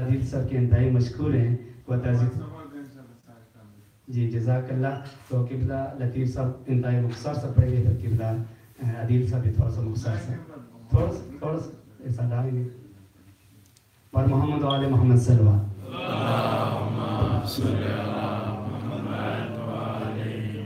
عادل صاحب کے انتہائی مشکور ہیں وہ تعزیت جی جزاک اللہ. تو قبلہ لطیف صاحب انتہائی مختصر سا پڑھیں گے، پھر قبلہ عادل صاحب بھی تھوڑا سا مختصر سا تھوڑا سا ایسا ڈالیں گے. اور محمد و آل محمد صلی اللہ اللہم صلی علی محمد و آل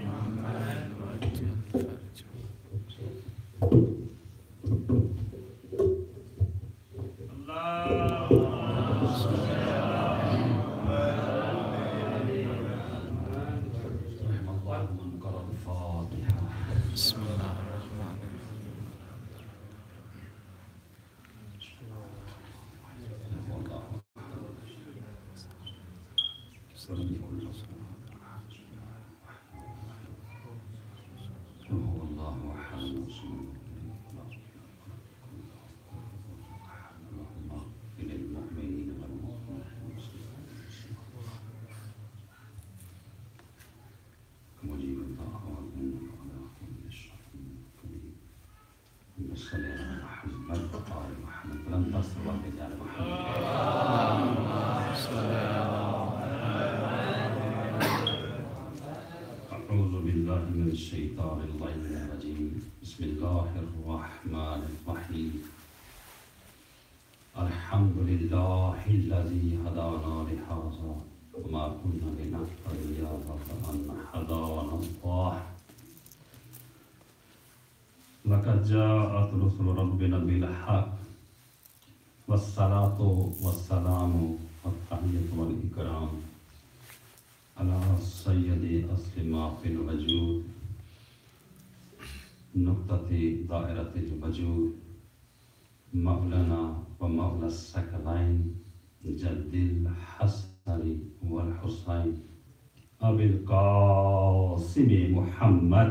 الشیطان الرجیم. بسم اللہ الرحمن الرحیم. الحمد للہ الذی هدانا لهذا وما كنا لنهتدي لولا ان هدانا الله. لقد جاءت رسل ربنا بالحق والصلاة والسلام والتحیة والإکرام على سید اصل ما فی الوجود نقطة دائرة الوجود مولانا ومولا الثقلين جد الحسن والحسين أبي القاسم محمد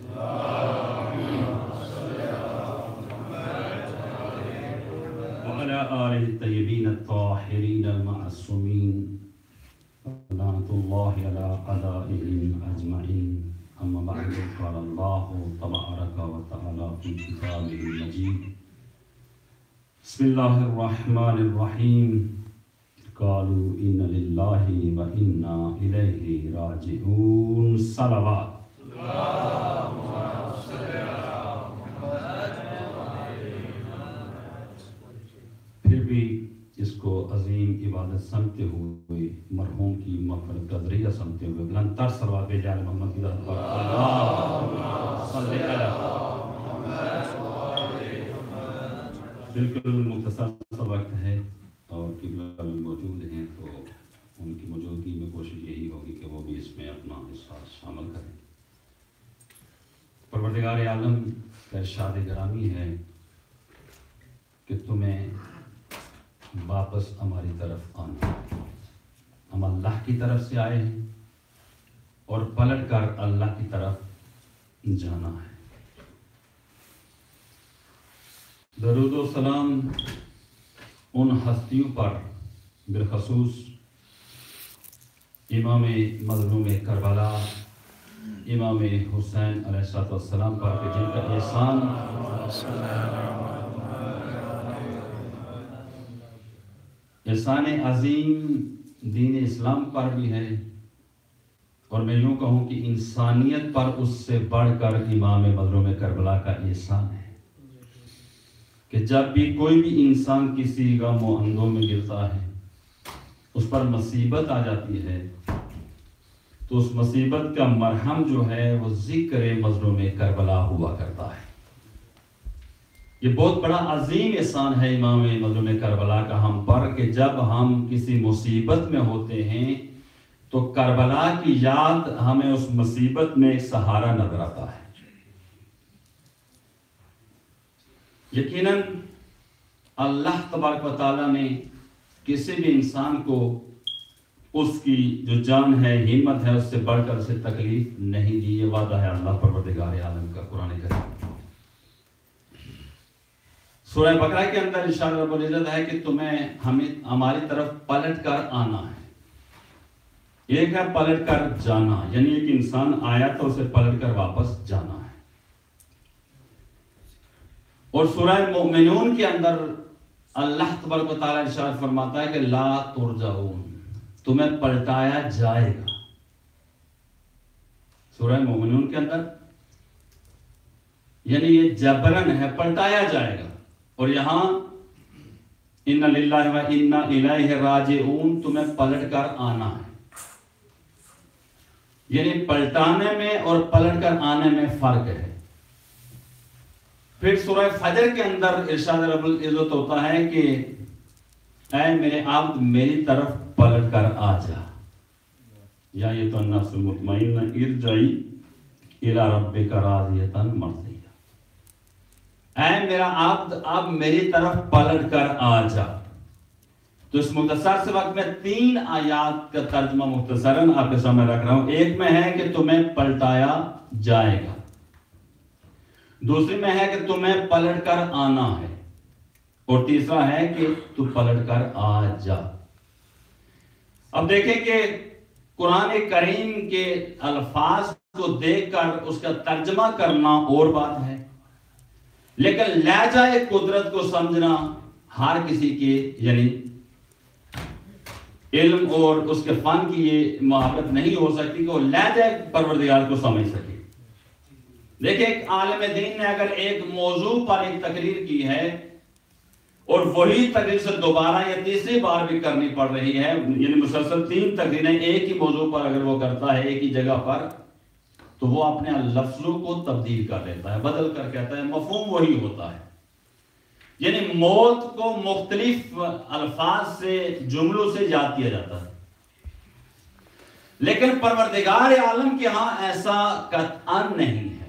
وعلى آله الطيبين الطاهرين المعصومين لعنة الله على أعدائهم أجمعين. أما بعد قال الله تبارك وتعالى في كتابه المجيد بسم الله الرحمن الرحيم. قالوا إن لله وإنا إليه راجعون. صلوات پھر بھی اس کو عظیم عبادت سمجھتے ہوئے مرحوم کی مغفرت کا ذریعہ سمجھتے ہوئے بلند تر صلوات بھیجے آل محمد کی ذات پر. اللہم صلی علی بالکل مختصر سا وقت ہے اور قبلہ بھی موجود ہیں تو ان کی موجودگی میں کوشش یہی ہوگی کہ وہ بھی اس میں اپنا حصہ شامل کریں. پروردگار عالم کا ارشاد گرامی ہے کہ تمہیں واپس ہماری طرف آنا. ہم اللہ کی طرف سے آئے ہیں اور پلٹ کر اللہ کی طرف جانا ہے. درود و سلام ان ہستیوں پر بالخصوص امام مظلوم کربلا امام حسین علیہ السلام پر کہ جن کا احسان احسان عظیم دین اسلام پر بھی ہے اور میں یوں کہوں کہ انسانیت پر اس سے بڑھ کر امام مظلوم کربلا کا احسان ہے کہ جب بھی کوئی بھی انسان کسی غم و اندوں میں گرتا ہے اس پر مصیبت آ جاتی ہے تو اس مصیبت کا مرہم جو ہے وہ ذکر مظلوم کربلا ہوا کرتا ہے. یہ بہت بڑا عظیم احسان ہے امام مظلوم کربلا کا ہم پر کہ جب ہم کسی مصیبت میں ہوتے ہیں تو کربلا کی یاد ہمیں اس مصیبت میں ایک سہارا نظر آتا ہے. یقیناً اللہ تبارک و تعالیٰ نے کسی بھی انسان کو اس کی جو جان ہے ہمت ہے اس سے بڑھ کر اسے تکلیف نہیں دی. یہ وعدہ ہے اللہ پروردگار عالم کا قرآن کریم. سورہ بقرہ کے اندر ارشاد رب العزت ہے کہ تمہیں ہماری طرف پلٹ کر آنا ہے. ایک ہے پلٹ کر جانا، یعنی ایک انسان آیا تو اسے پلٹ کر واپس جانا ہے. اور سورہ مومنون کے اندر اللہ تبارک و تعالیٰ ارشاد فرماتا ہے کہ لا ترجعون، تمہیں پلٹایا جائے گا. سورہ مومنون کے اندر یعنی یہ جبرن ہے، پلٹایا جائے گا. اور یہاں ان للہ و انا الیہ راجعون، تمہیں پلٹ کر آنا ہے. یعنی پلٹانے میں اور پلٹ کر آنے میں فرق ہے. پھر سورہ فجر کے اندر ارشاد رب العزت ہوتا ہے کہ اے میرے عبد میری طرف پلٹ کر آ جا. یا یہ تو النفس المطمئنہ ارجعی الی ربک راضیۃ مرضیہ، اے میرا عبد اب میری طرف پلٹ کر آ جا. تو اس مختصر سے وقت میں 3 آیات کا ترجمہ مختصراً آپ کے سامنے رکھ رہا ہوں. ایک میں ہے کہ تمہیں پلٹایا جائے گا، دوسری میں ہے کہ تمہیں پلٹ کر آنا ہے، اور تیسرا ہے کہ تو پلٹ کر آ جا. اب دیکھیں کہ قرآن کریم کے الفاظ کو دیکھ کر اس کا ترجمہ کرنا اور بات ہے، لیکن لہجہ قدرت کو سمجھنا ہر کسی کے یعنی علم اور اس کے فن کی یہ مہارت نہیں ہو سکتی کہ وہ لہجہ پروردگار کو سمجھ سکے. دیکھیں ایک عالم دین نے اگر ایک موضوع پر ایک تقریر کی ہے اور وہی تقریر سے دوبارہ یا تیسری بار بھی کرنی پڑ رہی ہے، یعنی مسلسل 3 تقریریں ایک ہی موضوع پر اگر وہ کرتا ہے ایک ہی جگہ پر، تو وہ اپنے لفظوں کو تبدیل کر لیتا ہے، بدل کر کہتا ہے، مفہوم وہی ہوتا ہے. یعنی موت کو مختلف الفاظ سے جملوں سے یاد کیا جاتا ہے، لیکن پروردگار عالم کے ہاں ایسا قطعاً نہیں ہے.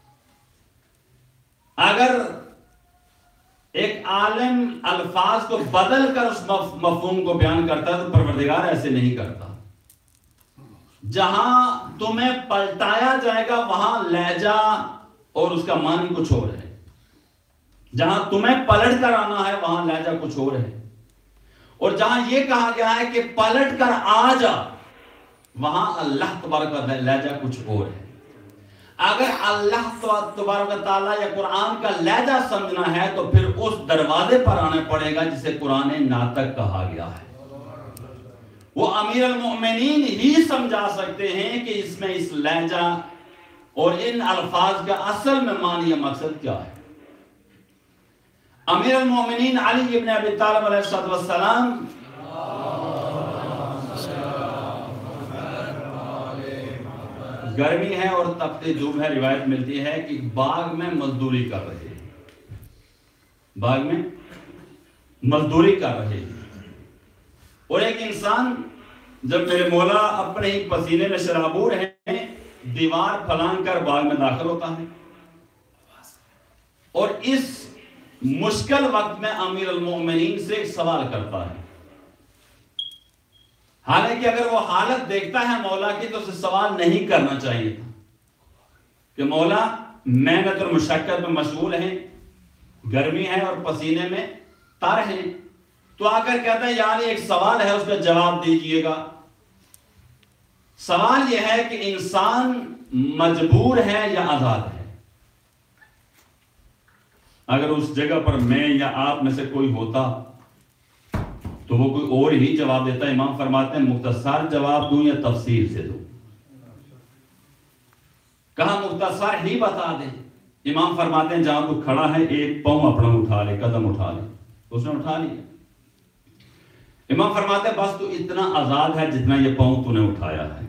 اگر ایک عالم الفاظ کو بدل کر اس مفہوم کو بیان کرتا ہے تو پروردگار ایسے نہیں کرتا. جہاں تمہیں پلٹایا جائے گا وہاں لہجہ اور اس کا معنی کچھ اور ہے، جہاں تمہیں پلٹ کر آنا ہے وہاں لہجہ کچھ اور ہے، اور جہاں یہ کہا گیا ہے کہ پلٹ کر آ جا وہاں اللہ تبارک و لہجہ کچھ اور ہے. اگر اللہ تبارک و تعالیٰ یا قرآن کا لہجہ سمجھنا ہے تو پھر اس دروازے پر آنا پڑے گا جسے قرآن ناطق کہا گیا ہے. وہ امیر المؤمنین ہی سمجھا سکتے ہیں کہ اس میں اس لہجہ اور ان الفاظ کا اصل میں معنی یا مقصد کیا ہے. امیر المؤمنین علی ابن ابی طالب علیہ السلام گرمی ہے اور تپتے دھوپ ہے، روایت ملتی ہے کہ باغ میں مزدوری کر رہے ہیں، باغ میں مزدوری کر رہے ہیں. اور ایک انسان جب میرے مولا اپنے ہی پسینے میں شرابور ہیں دیوار پھلانگ کر باغ میں داخل ہوتا ہے، اور اس مشکل وقت میں امیر المؤمنین سے ایک سوال کرتا ہے. حالانکہ اگر وہ حالت دیکھتا ہے مولا کی تو اسے سوال نہیں کرنا چاہیے تھا کہ مولا محنت اور مشقت میں مشغول ہیں، گرمی ہے اور پسینے میں تر ہیں، تو آ کر کہتا ہے یار ایک سوال ہے اس کا جواب دیجئے گا. سوال یہ ہے کہ انسان مجبور ہے یا آزاد ہے. اگر اس جگہ پر میں یا آپ میں سے کوئی ہوتا تو وہ کوئی اور ہی جواب دیتا. امام فرماتے ہیں مختصر جواب دوں یا تفصیل سے دوں؟ کہا مختصر ہی بتا دیں. امام فرماتے ہیں جہاں تو کھڑا ہے ایک پاؤں اپنا اٹھا لے، قدم اٹھا لے. اس نے اٹھا لیا. امام فرماتے ہیں بس تو اتنا آزاد ہے جتنا یہ پاؤں تو نے اٹھایا ہے.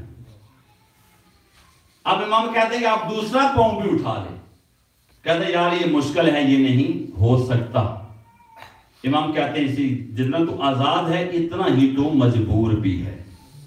اب امام کہتے ہیں کہ آپ دوسرا پاؤں بھی اٹھا لیں. کہتے ہیں یار یہ مشکل ہے، یہ نہیں ہو سکتا. امام کہتے ہیں اسی جتنا تو آزاد ہے اتنا ہی تو مجبور بھی ہے.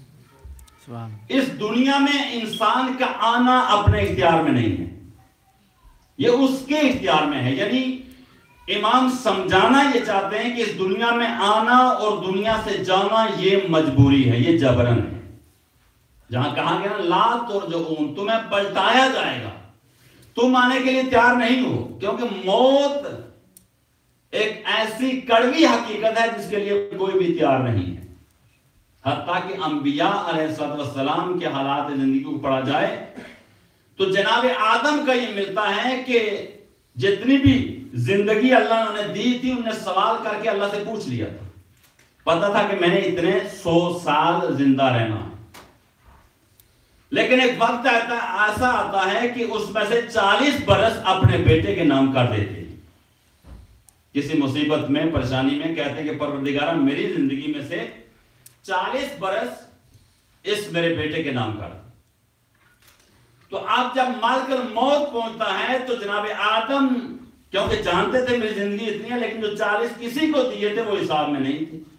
اس دنیا میں انسان کا آنا اپنے اختیار میں نہیں ہے، یہ اس کے اختیار میں ہے. یعنی امام سمجھانا یہ چاہتے ہیں کہ اس دنیا میں آنا اور دنیا سے جانا یہ مجبوری ہے، یہ جبرن ہے. جہاں کہا گیا لا ترجعون، تمہیں پلٹایا جائے گا، تم آنے کے لیے تیار نہیں ہو، کیونکہ موت ایک ایسی کڑوی حقیقت ہے جس کے لیے کوئی بھی تیار نہیں ہے. حتیٰ کہ انبیاء علیہ السلام کے حالات زندگی کو پڑھا جائے تو جناب آدم کا یہ ملتا ہے کہ جتنی بھی زندگی اللہ نے دی تھی، انہوں نے سوال کر کے اللہ سے پوچھ لیا تھا، پتا تھا کہ میں نے اتنے 100 سال زندہ رہنا ہے، لیکن ایک وقت ایسا آتا ہے کہ اس میں سے 40 برس اپنے بیٹے کے نام کر دیتے ہیں۔ کسی مصیبت میں، پریشانی میں کہتے ہیں کہ پروردگارہ میری زندگی میں سے 40 برس اس میرے بیٹے کے نام کر۔ تو آپ جب ملک الموت پہنچتا ہے تو جناب آدم کیونکہ جانتے تھے میری زندگی اتنی ہے، لیکن جو 40 کسی کو دیے تھے وہ حساب میں نہیں تھے،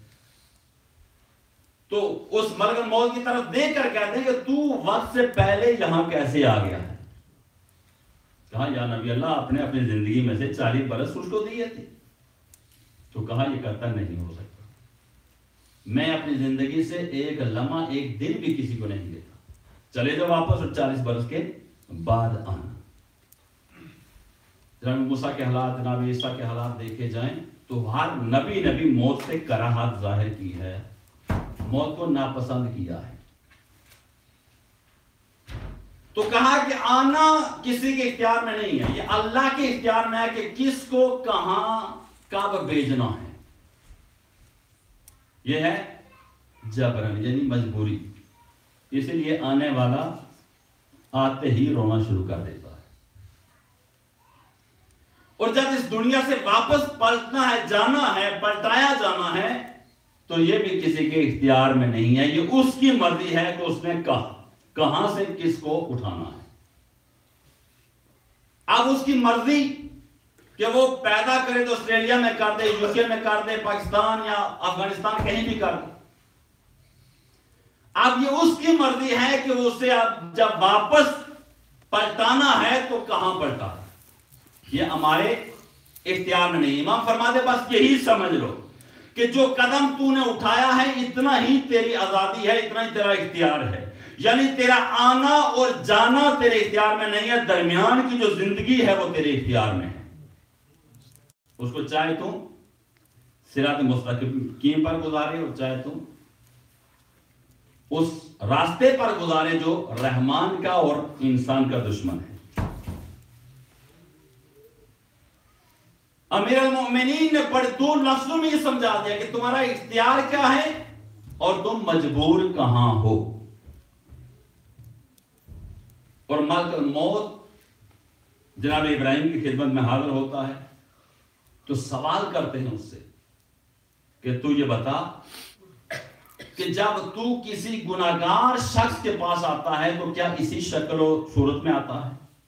تو اس ملک الموت کی طرف دیکھ کر کہتے ہیں کہ تو وقت سے پہلے یہاں کیسے آ گیا ہے؟ کہا یا نبی اللہ آپ نے اپنی زندگی میں سے 40 برس اس کو دیے تھے۔ تو کہا یہ کہتا نہیں ہو سکتا، میں اپنی زندگی سے ایک لمحہ ایک دن بھی کسی کو نہیں دیتا، چلے جاؤ واپس اور 40 برس کے بعد آنا۔ جناب موسیٰ کے حالات، جناب عیسیٰ کے حالات دیکھے جائیں تو ہر نبی موت سے کراہت ظاہر کی ہے، موت کو ناپسند کیا ہے۔ تو کہا کہ آنا کسی کے اختیار میں نہیں ہے، یہ اللہ کے اختیار میں ہے کہ کس کو کہاں کب بھیجنا ہے۔ یہ ہے جبرن یعنی مجبوری، اسی لیے آنے والا آتے ہی رونا شروع کر دیتا ہے، اور جب اس دنیا سے واپس پلٹنا ہے، جانا ہے، پلٹایا جانا ہے، تو یہ بھی کسی کے اختیار میں نہیں ہے، یہ اس کی مرضی ہے کہ اس نے کہاں سے کس کو اٹھانا ہے۔ اب اس کی مرضی کہ وہ پیدا کرے تو آسٹریلیا میں کر دے، یوکے میں کر دے، پاکستان یا افغانستان کہیں بھی کر دے، اب یہ اس کی مرضی ہے کہ وہ اسے اب جب واپس پلٹانا ہے تو کہاں پلٹا، یہ ہمارے اختیار میں نہیں۔ امام فرماتے بس یہی سمجھ لو کہ جو قدم تو نے اٹھایا ہے اتنا ہی تیری آزادی ہے، اتنا ہی تیرا اختیار ہے، یعنی تیرا آنا اور جانا تیرے اختیار میں نہیں ہے، درمیان کی جو زندگی ہے وہ تیرے اختیار میں ہے۔ اس کو چاہے تم صراط مستقیم پر گزارے اور چاہے تم اس راستے پر گزارے جو رحمان کا اور انسان کا دشمن ہے۔ امیر المؤمنین نے بڑے دو لفظوں میں یہ سمجھا دیا کہ تمہارا اختیار کیا ہے اور تم مجبور کہاں ہو۔ اور ملک الموت جناب ابراہیم کی خدمت میں حاضر ہوتا ہے تو سوال کرتے ہیں اس سے کہ تو یہ بتا کہ جب تو کسی گناہگار شخص کے پاس آتا ہے تو کیا اسی شکل و صورت میں آتا ہے؟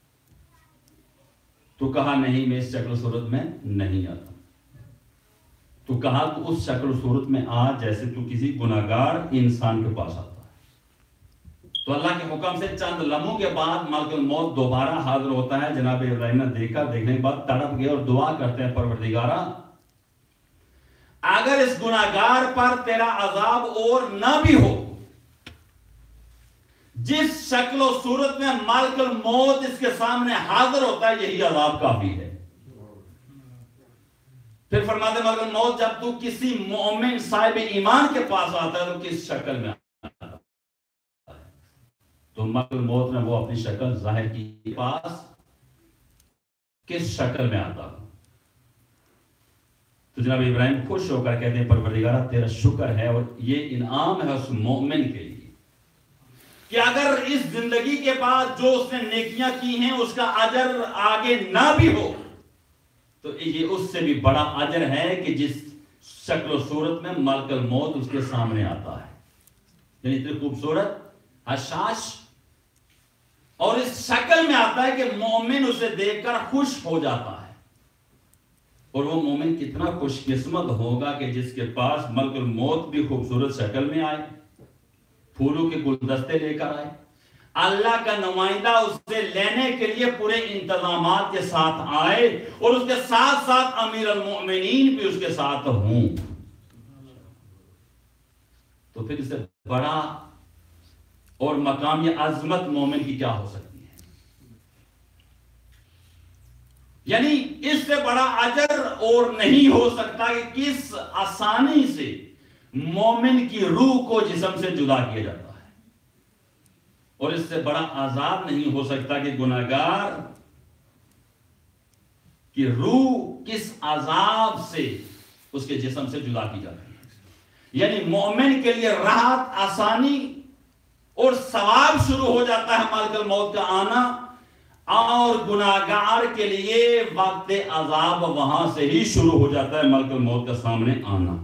تو کہا نہیں میں اس شکل و صورت میں نہیں آتا۔ تو کہا تو اس شکل و صورت میں آ جیسے تو کسی گناہگار انسان کے پاس آتا ہے۔ تو اللہ کے حکم سے چند لمحوں کے بعد ملک الموت دوبارہ حاضر ہوتا ہے۔ جناب ابراہیم نے دیکھا، دیکھنے کے بعد تڑپ گئے اور دعا کرتے ہیں پروردگارا اگر اس گناہگار پر تیرا عذاب اور نہ بھی ہو، جس شکل و صورت میں ملک الموت اس کے سامنے حاضر ہوتا ہے یہی عذاب کافی ہے۔ پھر فرماتے ملک الموت جب تو کسی مومن صاحب ایمان کے پاس آتا ہے تو کس شکل میں آتا ہے؟ تو ملک الموت نے وہ اپنی شکل ظاہر کی، پاس کس شکل میں آتا ہے؟ تو جناب ابراہیم خوش ہو کر کہتے ہیں پروردگارہ تیرا شکر ہے اور یہ انعام ہے اس مومن کے لیے کہ اگر اس زندگی کے بعد جو اس نے نیکیاں کی ہیں اس کا اجر آگے نہ بھی ہو تو یہ اس سے بھی بڑا اجر ہے کہ جس شکل و صورت میں ملک الموت اس کے سامنے آتا ہے، یعنی اتنی خوبصورت حشاش اور اس شکل میں آتا ہے کہ مومن اسے دیکھ کر خوش ہو جاتا ہے۔ اور وہ مومن کتنا خوش قسمت ہوگا کہ جس کے پاس ملک الموت بھی خوبصورت شکل میں آئے، پھولوں کے گلدستے لے کر آئے، اللہ کا نمائندہ اسے لینے کے لیے پورے انتظامات کے ساتھ آئے اور اس کے ساتھ ساتھ امیر المؤمنین بھی اس کے ساتھ ہوں، تو پھر اس سے بڑا اور مقامی عظمت مومن کی کیا ہو سکتی ہے؟ یعنی اس سے بڑا اجر اور نہیں ہو سکتا کہ کس آسانی سے مومن کی روح کو جسم سے جدا کیا جاتا ہے، اور اس سے بڑا عذاب نہیں ہو سکتا کہ گناہگار کہ روح کس عذاب سے اس کے جسم سے جدا کی جاتی ہے. یعنی مومن کے لیے راحت، آسانی اور ثواب شروع ہو جاتا ہے ملک الموت کا آنا، اور گناہگار کے لیے وقت عذاب وہاں سے ہی شروع ہو جاتا ہے ملک الموت کا سامنے آنا.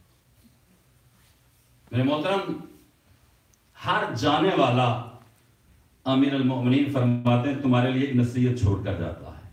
میرے محترم، ہر جانے والا امیر المؤمنین فرماتے ہیں تمہارے لیے ایک نصیحت چھوڑ کر جاتا ہے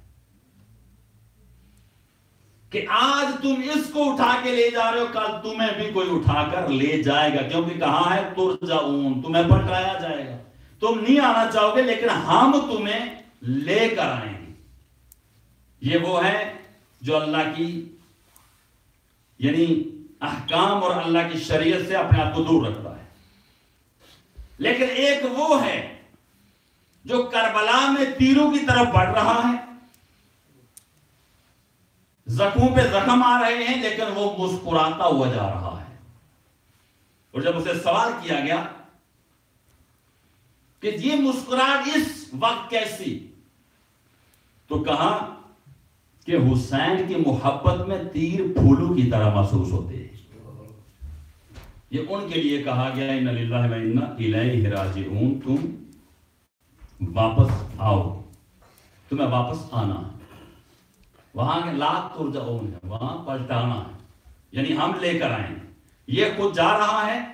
کہ آج تم اس کو اٹھا کے لے جا رہے ہو، کل تمہیں بھی کوئی اٹھا کر لے جائے گا. کیونکہ کہاں ہے ترجعون، تمہیں پلٹایا جائے گا. تم نہیں آنا چاہو گے لیکن ہم تمہیں لے کر آئیں گے. یہ وہ ہے جو اللہ کی یعنی احکام اور اللہ کی شریعت سے اپنے آپ کو دور رکھتا ہے. لیکن ایک وہ ہے جو کربلا میں تیروں کی طرف بڑھ رہا ہے، زخموں پہ زخم آ رہے ہیں لیکن وہ مسکراتا ہوا جا رہا ہے. اور جب اسے سوال کیا گیا کہ یہ مسکراہٹ اس وقت کیسی، تو کہا کہ حسین کی محبت میں تیر پھولوں کی طرح محسوس ہوتے ہیں. یہ ان کے لیے کہا گیا ان للہ و انا الیہ راجعون، تم واپس آؤ، تمہیں واپس آنا ہے. وہاں لا ترجعون ہے، وہاں پلٹانا ہے، یعنی ہم لے کر آئیں. یہ خود جا رہا ہے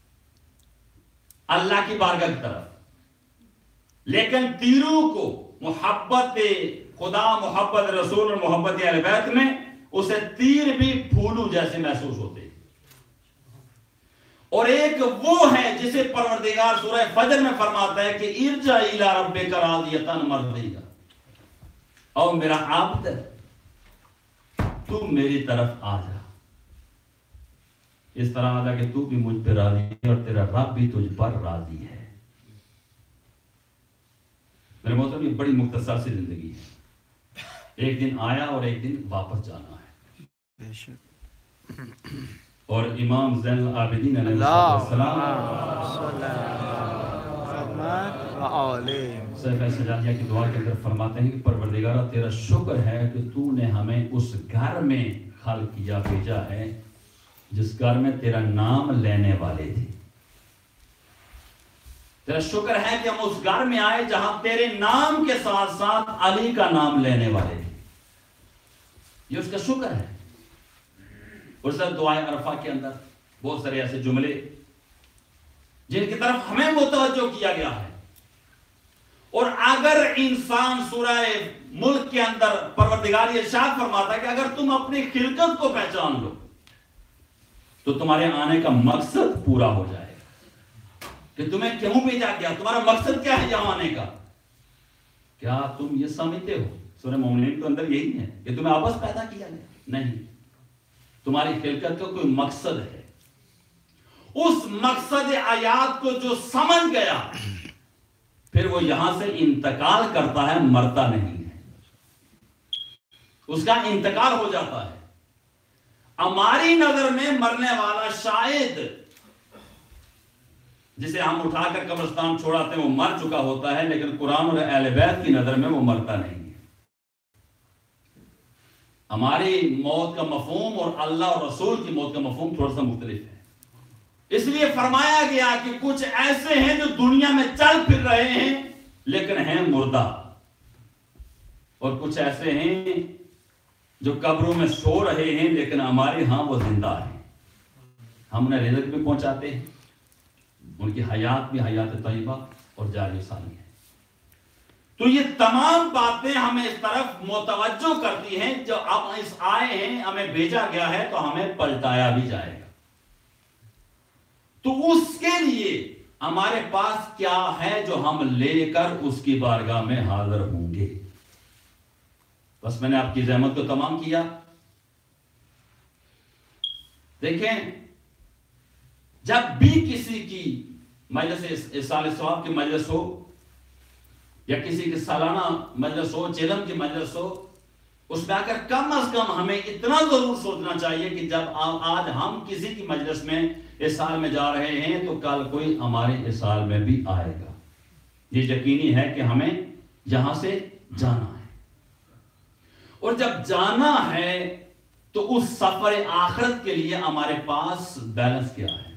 اللہ کی بارگاہ کی طرف، لیکن تیروں کو محبت خدا، محبت رسول اور محبت اہل بیت میں اسے تیر بھی پھولوں جیسے محسوس ہوتے. اور ایک وہ ہے جسے پروردگار سورہ فجر میں فرماتا ہے کہ ارجع الی ربک راضیۃ مرضیہ، او میرا عبد تو میری طرف آ جا، اس طرح آ جا کہ تو بھی مجھ پہ راضی ہے اور تیرا رب بھی تجھ پر راضی ہے. میرے محترم، یہ بڑی مختصر سی زندگی ہے. ایک دن آیا اور ایک دن واپس جانا ہے. اور امام زین العابدین علیہ السلام صحیفہ سجادیہ کی دعا کے اندر فرماتے ہیں کہ پروردگارہ تیرا شکر ہے کہ تو نے ہمیں اس گھر میں خلق کیا، بھیجا ہے جس گھر میں تیرا نام لینے والے تھے. تیرا شکر ہے کہ ہم اس گھر میں آئے جہاں تیرے نام کے ساتھ ساتھ علی کا نام لینے والے تھے. یہ اس کا شکر ہے. اور سر دعائے عرفہ کے اندر بہت سارے ایسے جملے جن کی طرف ہمیں متوجہ کیا گیا ہے. اور اگر انسان سورہ ملک کے اندر پروردگار ارشاد فرماتا ہے کہ اگر تم اپنی خلقت کو پہچان لو تو تمہارے آنے کا مقصد پورا ہو جائے گا. کہ تمہیں کیوں بھیجا گیا، تمہارا مقصد کیا ہے یہاں آنے کا. کیا تم یہ سمجھتے ہو سورہ مومنین کے اندر یہی ہے کہ تمہیں آپس پیدا کیا گیا؟ نہیں، تمہاری خلقت کا کوئی مقصد ہے. اس مقصد آیات کو جو سمجھ گیا پھر وہ یہاں سے انتقال کرتا ہے، مرتا نہیں ہے. اس کا انتقال ہو جاتا ہے. ہماری نظر میں مرنے والا شاید جسے ہم اٹھا کر قبرستان چھوڑاتے ہیں وہ مر چکا ہوتا ہے، لیکن قرآن اور اہل بیت کی نظر میں وہ مرتا نہیں ہے. ہماری موت کا مفہوم اور اللہ اور رسول کی موت کا مفہوم تھوڑا سا مختلف ہے. اس لیے فرمایا گیا کہ کچھ ایسے ہیں جو دنیا میں چل پھر رہے ہیں لیکن ہیں مردہ، اور کچھ ایسے ہیں جو قبروں میں سو رہے ہیں لیکن ہمارے ہاں وہ زندہ ہیں. ہم انہیں رزق بھی پہنچاتے ہیں، ان کی حیات بھی حیات طیبہ اور جاری ثانی ہے. تو یہ تمام باتیں ہمیں اس طرف متوجہ کرتی ہیں جو اب اس آئے ہیں، ہمیں بھیجا گیا ہے تو ہمیں پلٹایا بھی جائے گا. تو اس کے لیے ہمارے پاس کیا ہے جو ہم لے کر اس کی بارگاہ میں حاضر ہوں گے. بس میں نے آپ کی زحمت کو تمام کیا. دیکھیں، جب بھی کسی کی مجلس اصال ثواب کی مجلس ہو یا کسی کی سالانہ مجلس ہو، چلم کی مجلس ہو، اس میں آ کر کم از کم ہمیں اتنا ضرور سوچنا چاہیے کہ جب آج ہم کسی کی مجلس میں اس سال میں جا رہے ہیں تو کل کوئی ہمارے اس سال میں بھی آئے گا. یہ یقینی ہے کہ ہمیں یہاں سے جانا ہے. اور جب جانا ہے تو اس سفر آخرت کے لیے ہمارے پاس بیلنس کیا ہے،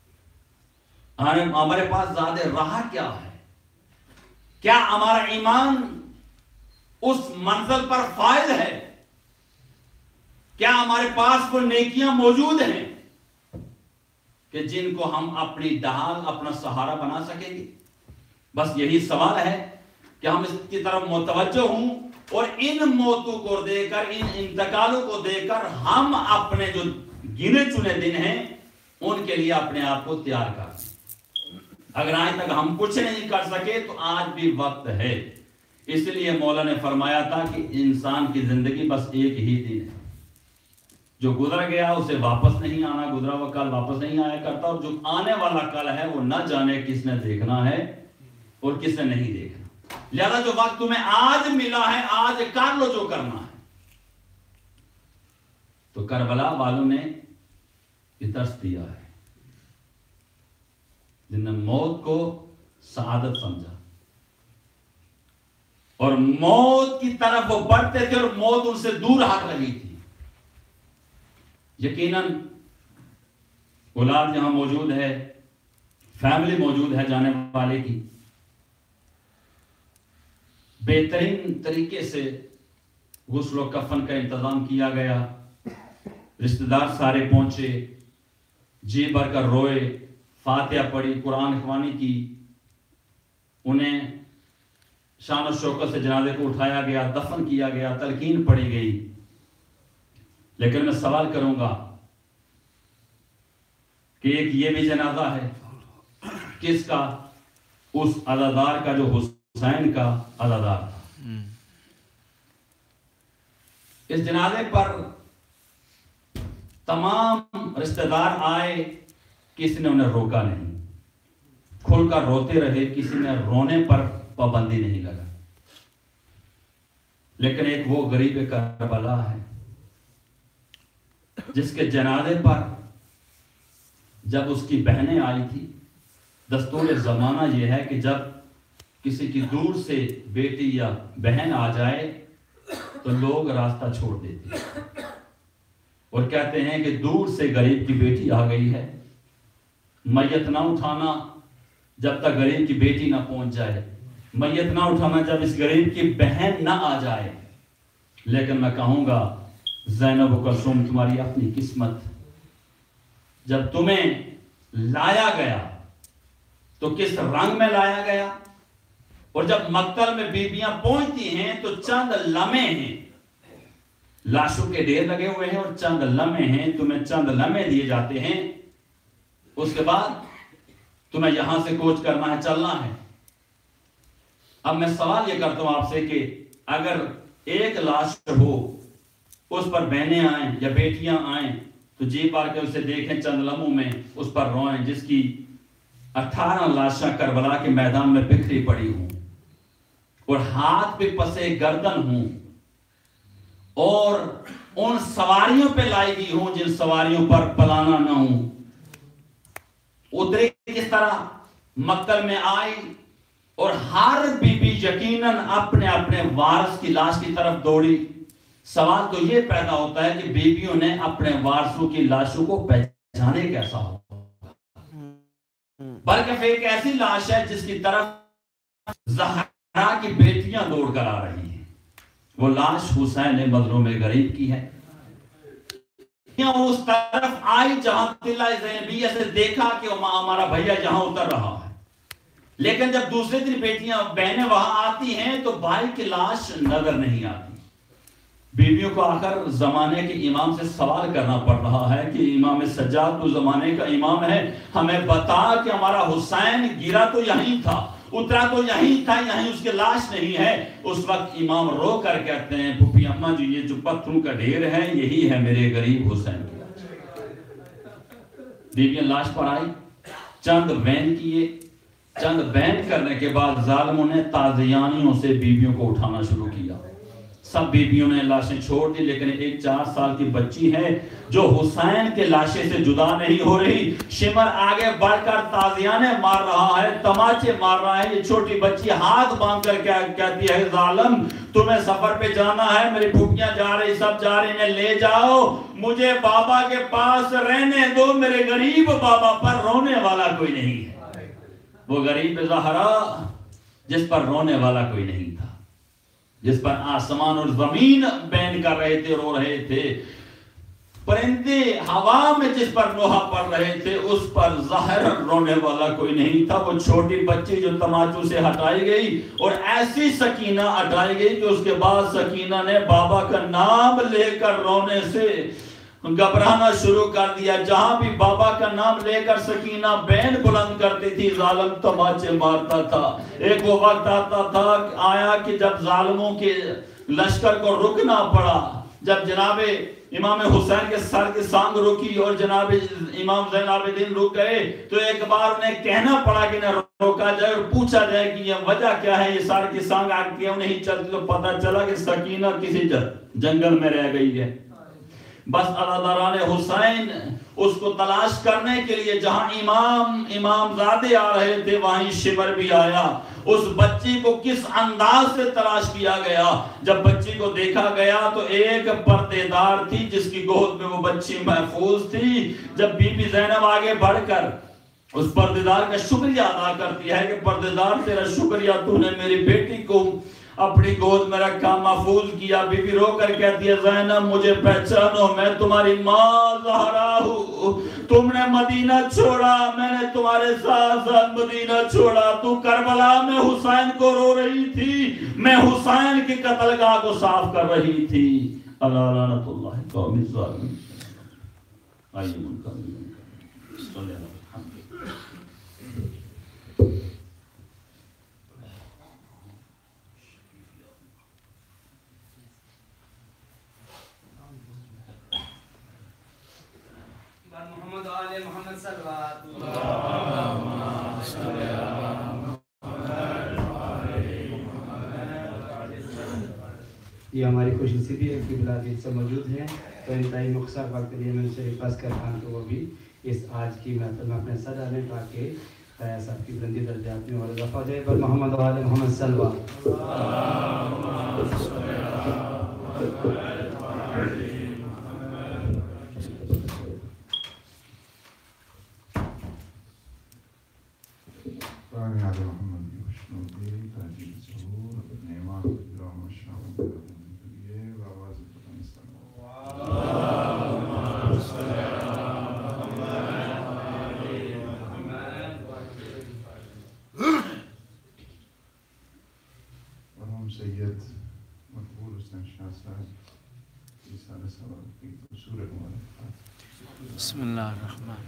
ہمارے پاس زیادہ راہ کیا ہے، کیا ہمارا ایمان اس منزل پر فائز ہے، کیا ہمارے پاس وہ نیکیاں موجود ہیں کہ جن کو ہم اپنی ڈھال اپنا سہارا بنا سکیں گے۔ بس یہی سوال ہے کہ ہم اس کی طرف متوجہ ہوں اور ان موتوں کو دے کر، ان انتقالوں کو دے کر ہم اپنے جو گنے چنے دن ہیں ان کے لیے اپنے آپ کو تیار کر دیں۔ اگر آج تک ہم کچھ نہیں کر سکے تو آج بھی وقت ہے۔ اس لیے مولا نے فرمایا تھا کہ انسان کی زندگی بس ایک ہی دن ہے، جو گزر گیا اسے واپس نہیں آنا، گزرا ہوا کل واپس نہیں آیا کرتا، اور جو آنے والا کل ہے وہ نہ جانے کس نے دیکھنا ہے اور کس نے نہیں دیکھنا۔ لہذا جو وقت تمہیں آج ملا ہے آج کر لو جو کرنا ہے۔ تو کربلا والوں نے یہ درس دیا ہے، جن نے موت کو سعادت سمجھا اور موت کی طرف وہ بڑھتے تھے اور موت ان سے دور ہٹ رہی تھی۔ یقیناً اولاد یہاں موجود ہے، فیملی موجود ہے جانے والے کی، بہترین طریقے سے غسل و کفن کا انتظام کیا گیا، رشتہ دار سارے پہنچے، جی بھر کر روئے، فاتحہ پڑھی، قرآن خوانی کی، انہیں شان و شوکت سے جنازے کو اٹھایا گیا، دفن کیا گیا، تلقین پڑھی گئی۔ لیکن میں سوال کروں گا کہ ایک یہ بھی جنازہ ہے، کس کا؟ اس عزادار کا جو حسین کا عزادار تھا۔ اس جنازے پر تمام رشتہ دار آئے، کسی نے انہیں روکا نہیں، کھل کر روتے رہے، کسی نے رونے پر پابندی نہیں لگا۔ لیکن ایک وہ غریب کربلا ہے جس کے جنازے پر جب اس کی بہنیں آئی تھی، دستور زمانہ یہ ہے کہ جب کسی کی دور سے بیٹی یا بہن آ جائے تو لوگ راستہ چھوڑ دیتے اور کہتے ہیں کہ دور سے غریب کی بیٹی آ گئی ہے، میت نہ اٹھانا جب تک غریب کی بیٹی نہ پہنچ جائے، میت نہ اٹھانا جب اس غریب کی بہن نہ آ جائے۔ لیکن میں کہوں گا زینب و کلثوم تمہاری اپنی قسمت، جب تمہیں لایا گیا تو کس رنگ میں لایا گیا، اور جب مقتل میں بیویاں پہنچتی ہیں تو چند لمحے ہیں، لاشوں کے ڈھیر لگے ہوئے ہیں اور چند لمحے ہیں، تمہیں چند لمحے دیے جاتے ہیں، اس کے بعد تمہیں یہاں سے کوچ کرنا ہے، چلنا ہے۔ اب میں سوال یہ کرتا ہوں آپ سے کہ اگر ایک لاش ہو، اس پر بہنیں آئیں یا بیٹیاں آئیں تو جی پار کے اسے دیکھیں، چند لمحوں میں اس پر روئیں، جس کی 18 لاشاں کربلا کے میدان میں بکھری پڑی ہوں اور ہاتھ پہ پسے گردن ہوں اور ان سواریوں پہ لائی گئی ہوں جن سواریوں پر پلانا نہ ہوں، اترے کس طرح مقتل میں آئی، اور ہر بی بی یقیناً اپنے اپنے وارث کی لاش کی طرف دوڑی۔ سوال تو یہ پیدا ہوتا ہے کہ بیویوں نے اپنے وارثوں کی لاشوں کو پہچانے کیسا ہو، بلکہ ایک ایسی لاش ہے جس کی طرف زہرا کی بیٹیاں دوڑ کر آ رہی ہیں، وہ لاش حسین مظلوم غریب کی ہے۔ وہ اس طرف آئی جہاں قلعہ زینبیہ سے دیکھا کہ ہمارا بھیا جہاں اتر رہا ہے، لیکن جب دوسرے دن بیٹیاں بہنیں وہاں آتی ہیں تو بھائی کی لاش نظر نہیں آتی۔ بیویوں کو آخر زمانے کے امام سے سوال کرنا پڑ رہا ہے کہ امام سجاد تو زمانے کا امام ہے، ہمیں بتا کہ ہمارا حسین گرا تو یہیں تھا، اترا تو یہیں تھا، یہیں اس کے لاش نہیں ہے۔ اس وقت امام رو کر کہتے ہیں پھوپھی اماں جی، یہ جو پتھروں کا ڈھیر ہے یہی ہے میرے غریب حسین کی لاش۔ بیویاں لاش پر آئی، چند وین کیے، چند بین کرنے کے بعد ظالموں نے تازیانیوں سے بیویوں کو اٹھانا شروع کیا، سب بیویوں نے لاشیں چھوڑ دی، لیکن ایک 4 سال کی بچی ہے جو حسین کے لاشے سے جدا نہیں ہو رہی۔ شمر آگے بڑھ کر تازیانے مار رہا ہے، تماچے مار رہا ہے۔ یہ چھوٹی بچی ہاتھ باندھ کر کہتی ہے ظالم تمہیں سفر پہ جانا ہے، میری پھوپھیاں جا رہی، سب جا رہی ہیں، لے جاؤ مجھے بابا کے پاس رہنے دو، میرے غریب بابا پر رونے والا کوئی نہیں ہے۔ وہ غریب زہرا جس پر رونے والا کوئی نہیں تھا، جس پر آسمان اور زمین بین کر رہے تھے، رو رہے تھے، پرندے ہوا میں جس پر نوحہ پڑ رہے تھے، اس پر ظاہر رونے والا کوئی نہیں تھا۔ وہ چھوٹی بچی جو تماچوں سے ہٹائی گئی اور ایسی سکینہ ہٹائی گئی کہ اس کے بعد سکینہ نے بابا کا نام لے کر رونے سے گھبرانا شروع کر دیا۔ جہاں بھی بابا کا نام لے کر سکینہ بین بلند کرتی تھی، ظالم تماچے مارتا تھا۔ ایک وہ وقت آیا کہ جب ظالموں کے لشکر کو رکنا پڑا، جب جناب امام حسین کے سر کی سانگ رکی اور جناب امام زین العابدین رک گئے، تو ایک بار انہیں کہنا پڑا کہ نہ روکا جائے اور پوچھا جائے کہ یہ وجہ کیا ہے، یہ سر کی سانگ آگ کیوں نہیں چلتی؟ تو پتہ چلا کہ سکینہ کسی جنگل میں رہ گئی ہے۔ بس عزاداران حسین اس کو تلاش کرنے کے لیے جہاں امام زادے آ رہے تھے، وہیں شمر بھی آیا۔ اس بچی کو کس انداز سے تلاش کیا گیا؟ جب بچی کو دیکھا گیا تو ایک پردے دار تھی جس کی گود میں وہ بچی محفوظ تھی۔ جب بی بی زینب آگے بڑھ کر اس پردے دار کا شکریہ ادا کرتی ہے کہ پردے دار تیرا شکریہ، تو نے میری بیٹی کو اپنی گود میں رکھا، محفوظ کیا۔ بی بی رو کر کہتی ہے زینب مجھے پہچانو، میں تمہاری ماں زہرا ہوں، تم نے مدینہ چھوڑا، میں نے تمہارے ساتھ ساتھ مدینہ چھوڑا، تو کربلا میں حسین کو رو رہی تھی، میں حسین کی قتل گاہ کو صاف کر رہی تھی۔ اللہ لعنت اللہ قوم الظالمین۔ آئیے منکر صلی اللہ علیہ وسلم۔ محمد آل محمد صلوات یہ ہماری خوش نصیبی ہے کہ بلادیت سے موجود ہیں، تو انتہائی مختصر وقت کے لیے میں ان سے ریکویسٹ کرتا ہوں کہ وہ بھی اس آج کی محفل میں اپنے صدر لیں تاکہ سب کی بلندی درجات میں اور اضافہ ہو جائے۔ پر محمد آل محمد صلوات۔ سید مقبول حسین شاہ صاحب رسالہ سوال کی سورہ مبارک۔ بسم اللہ الرحمن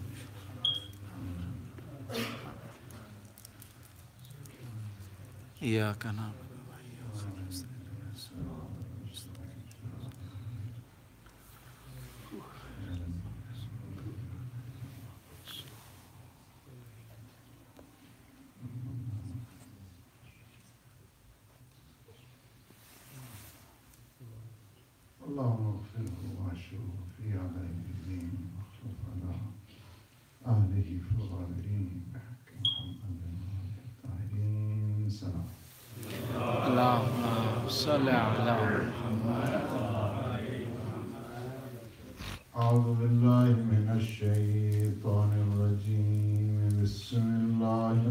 ایاک نعبد اللهم اغفره واشره في عليه الدين واخلف على اهله في الغابرين بحق محمد الطاهرين سلام. اللهم صل على محمد. اعوذ بالله من الشيطان الرجيم. بسم الله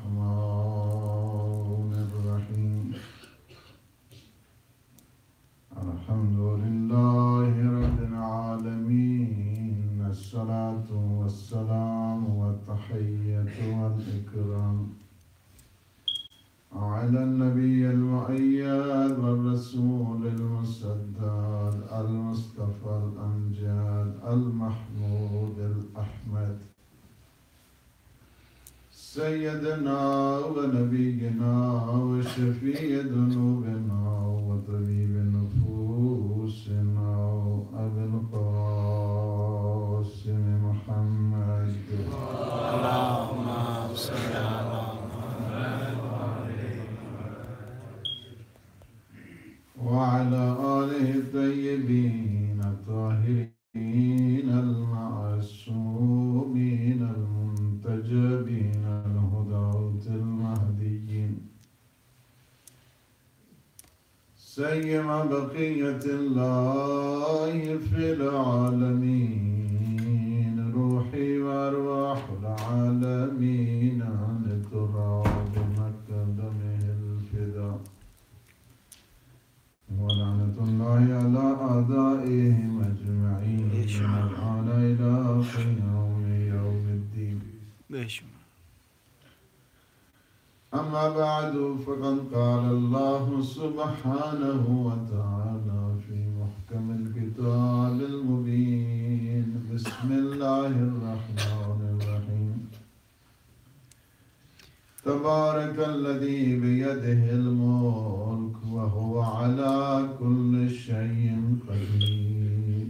الرحمن الرحيم. الحمد لله رب العالمين. الصلاة والسلام والتحية والإكرام على النبي المؤيد والرسول المسدد المصطفى الأمجد المحمود الأحمد سيدنا ونبينا وشفيع ذنوبنا وطبيب نفوسنا أبي القاسم محمد. اللهم صل على وعلى سيما بقية الله في العالمين روحي وأرواح العالمين لتراب مقدمه الفداء ولعنة الله على أعدائهم أجمعين والآن إلى قيام يوم الدين. أما بعد فقد قال الله سبحانه وتعالى في محكم الكتاب المبين بسم الله الرحمن الرحيم تبارك الذي بيده الملك وهو على كل شيء قدير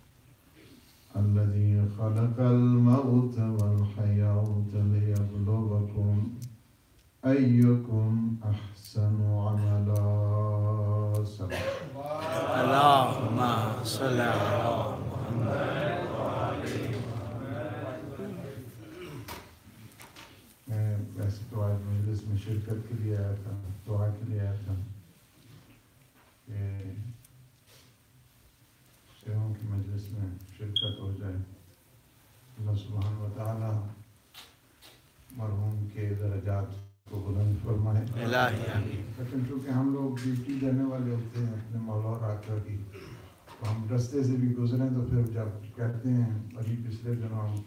الذي خلق الموت والحياة ليبلوكم أيكم أحسن عملا. اللهم صل على میں ویسے تو آج مجلس میں شرکت کے لیے آیا تھا، دعا کے لیے آیا تھا کہ شیخوں کی مجلس میں شرکت ہو جائے. اللہ سبحانہ و تعالی مرحوم کے درجات کو بلند فرمائے. لیکن چونکہ ہم لوگ ڈیوٹی دینے والے ہوتے ہیں اپنے مولا اور آقا کی، تو ہم رستے سے بھی گزریں تو پھر جب کہتے ہیں، ابھی پچھلے دنوں ہم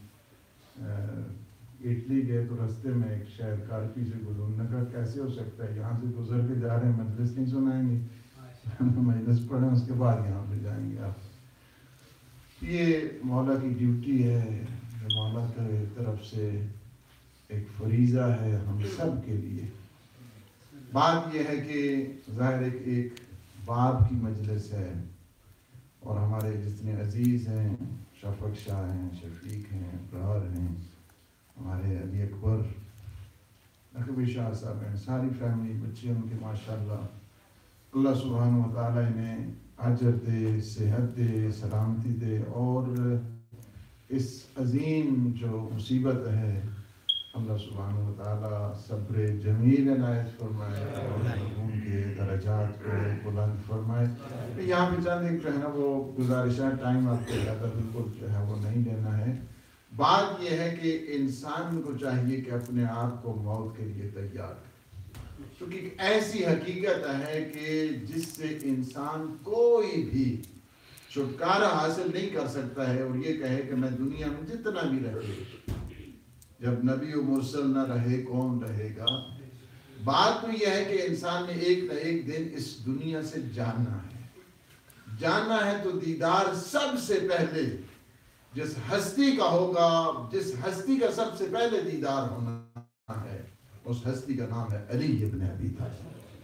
اٹلی گئے تو رستے میں ایک شہر کارپی سے گزر، نے کہا کیسے ہو سکتا ہے، یہاں سے گزر کے جا رہے ہیں، مجلس نہیں سنائیں گے، مجلس پڑھیں اس کے بعد یہاں پہ جائیں گے آپ. یہ مولا کی ڈیوٹی ہے، یہ مولا کی طرف سے ایک فریضہ ہے ہم سب کے لیے. بات یہ ہے کہ ظاہر ایک باپ کی مجلس ہے اور ہمارے جتنے عزیز ہیں، شفق شاہ ہیں، شفیق ہیں، ابرار ہیں، ہمارے علی اکبر نقوی شاہ صاحب ہیں، ساری فیملی بچے ان کے ماشاءاللہ اللہ سبحانہ و تعالیٰ انہیں اجر دے، صحت دے، سلامتی دے، اور اس عظیم جو مصیبت ہے اللہ سبحانہ و تعالیٰ صبر جمیل عنایت فرمائے اور ان کے درجات کو بلند فرمائے. یہاں پہ چند ایک جو ہے نا وہ گزارشیں ٹائم آپ کو زیادہ بالکل جو ہے وہ نہیں لینا ہے. بات یہ ہے کہ انسان کو چاہیے کہ اپنے آپ کو موت کے لیے تیار کرے، کیونکہ ایک ایسی حقیقت ہے کہ جس سے انسان کوئی بھی چھٹکارا حاصل نہیں کر سکتا ہے اور یہ کہے کہ میں دنیا میں جتنا بھی رہے، جب نبی و مرسل نہ رہے کون رہے گا. بات تو یہ ہے کہ انسان نے ایک نہ ایک دن اس دنیا سے جانا ہے تو دیدار سب سے پہلے جس ہستی کا ہوگا، جس ہستی کا سب سے پہلے دیدار ہونا ہے، اس ہستی کا نام ہے علی ابن ابی طالب.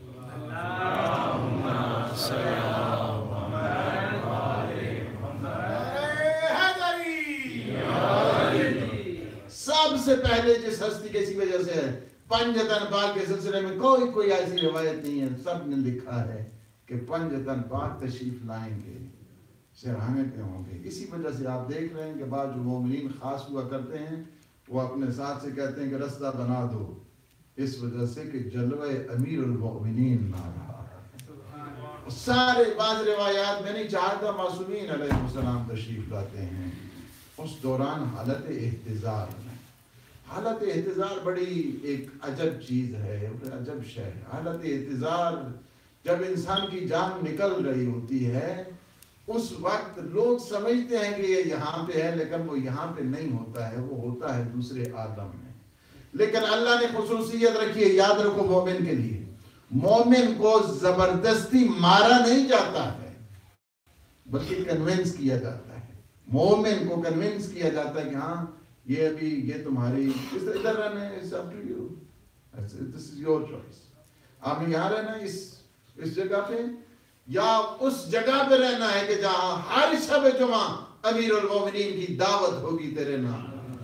سب سے پہلے جس ہستی کسی وجہ سے ہے، پنجتن پاک کے سلسلے میں کوئی ایسی روایت نہیں ہے، سب نے لکھا ہے کہ پنجتن پاک تشریف لائیں گے، سراہنے پہ ہوں گے. اسی وجہ سے آپ دیکھ رہے ہیں کہ بعض جو مومنین خاص ہوا کرتے ہیں وہ اپنے ساتھ سے کہتے ہیں کہ رستہ بنا دو، اس وجہ سے کہ جلوہ امیر المؤمنین نہ رہا. سارے بعض روایات میں نہیں چاہتا معصومین علیہ السلام تشریف لاتے ہیں اس دوران حالت احتضار میں. حالت احتضار بڑی ایک عجب چیز ہے، عجب شے ہے. حالت احتضار جب انسان کی جان نکل رہی ہوتی ہے اس وقت لوگ سمجھتے ہیں کہ یہ یہاں پہ ہے، لیکن وہ یہاں پہ نہیں ہوتا ہے، وہ ہوتا ہے دوسرے عالم میں. لیکن اللہ نے خصوصیت رکھی ہے، یاد رکھو، مومن کے لیے مومن کو زبردستی مارا نہیں جاتا ہے بلکہ کنونس کیا جاتا ہے. مومن کو کنونس کیا جاتا ہے کہ ہاں یہ ابھی یہ تمہاری ادھر رہنا ہے، it's up to you, this is your choice. آپ نے یہاں رہنا ہے اس جگہ پہ یا اس جگہ پہ رہنا ہے کہ جہاں ہر شب جمعہ امیر المومنین کی دعوت ہوگی تیرے نام.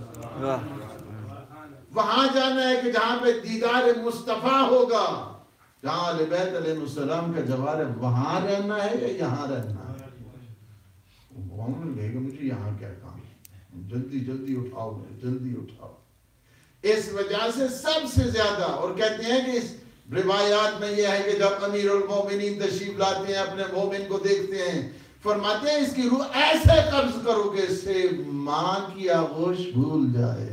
وہاں جانا ہے کہ جہاں پہ دیدار مصطفیٰ ہوگا، جہاں اہل بیت علیہ السلام کا جوار ہے، وہاں رہنا ہے یا یہاں رہنا ہے. مومن کہے گا مجھے یہاں کیا کام ہے، جلدی اٹھاؤ مجھے، جلدی اٹھاؤ. اس وجہ سے سب سے زیادہ، اور کہتے ہیں کہ روایات میں یہ ہے کہ جب امیر المومنین تشریف لاتے ہیں اپنے مومن کو دیکھتے ہیں فرماتے ہیں اس کی روح ایسے قبض کرو کہ اس سے ماں کی آغوش بھول جائے.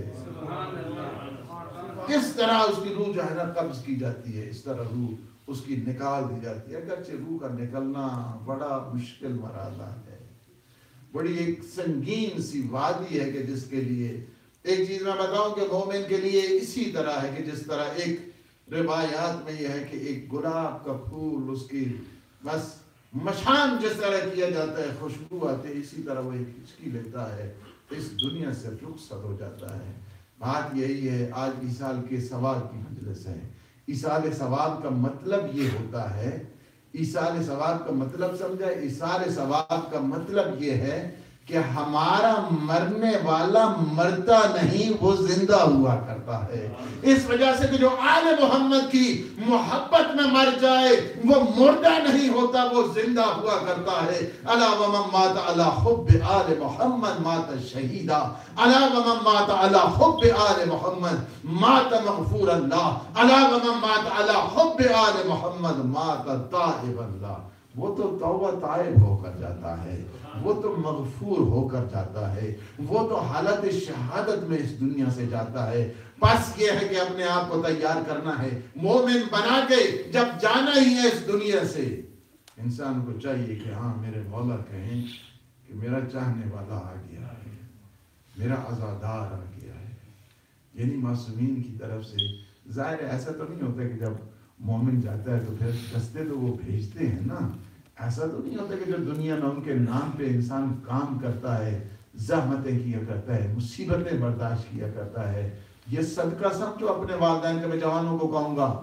اس طرح اس کی روح جو ہے نا قبض کی جاتی ہے, اس طرح روح اس کی نکال دی جاتی ہے. اگرچہ روح کا نکلنا بڑا مشکل مرحلہ ہے, بڑی ایک سنگین سی وادی ہے کہ جس کے لیے ایک چیز میں بتاؤں کہ مومن کے لیے اسی طرح ہے کہ جس طرح ایک روایات میں یہ ہے کہ ایک گلاب کا پھول اس کی بس مشام جس طرح کیا جاتا ہے خوشبو آتے اسی طرح وہ ایک ہچکی لیتا ہے, اس دنیا سے رخصت ہو جاتا ہے. بات یہی ہے, آج ایصال کے ثواب کی مجلس ہے. ایصال ثواب کا مطلب یہ ہوتا ہے, ایصال ثواب کا مطلب سمجھا, ایصال ثواب کا مطلب یہ ہے کہ ہمارا مرنے والا مرتا نہیں, وہ زندہ ہوا کرتا ہے. اس وجہ سے کہ جو آل محمد کی محبت میں مر جائے وہ مردہ نہیں ہوتا, وہ زندہ ہوا کرتا ہے. الا ومن مات علی حب آل محمد مات شہیدا, الا ومن مات علی حب آل محمد مات مغفور اللہ, الا ومن مات علی حب آل محمد مات تائب اللہ. وہ تو توبہ طائب ہو کر جاتا ہے, وہ تو مغفور ہو کر جاتا ہے, وہ تو حالت شہادت میں اس دنیا سے جاتا ہے. بس یہ ہے کہ اپنے آپ کو تیار کرنا ہے, مومن بنا کے جب جانا ہی ہے اس دنیا سے, انسان کو چاہیے کہ ہاں میرے مولا کہیں کہ میرا چاہنے والا آ گیا ہے, میرا عزادار آ گیا ہے. یعنی معصومین کی طرف سے ظاہر ہے ایسا تو نہیں ہوتا کہ جب مومن جاتا ہے تو پھر رستے تو وہ بھیجتے ہیں نا, ایسا تو نہیں ہوتا کہ جو دنیا میں ان کے نام پہ انسان کام کرتا ہے, زحمتیں کیا کرتا ہے, مصیبتیں برداشت کیا کرتا ہے. یہ صدقہ سمجھو اپنے والدین کا, میں جوانوں کو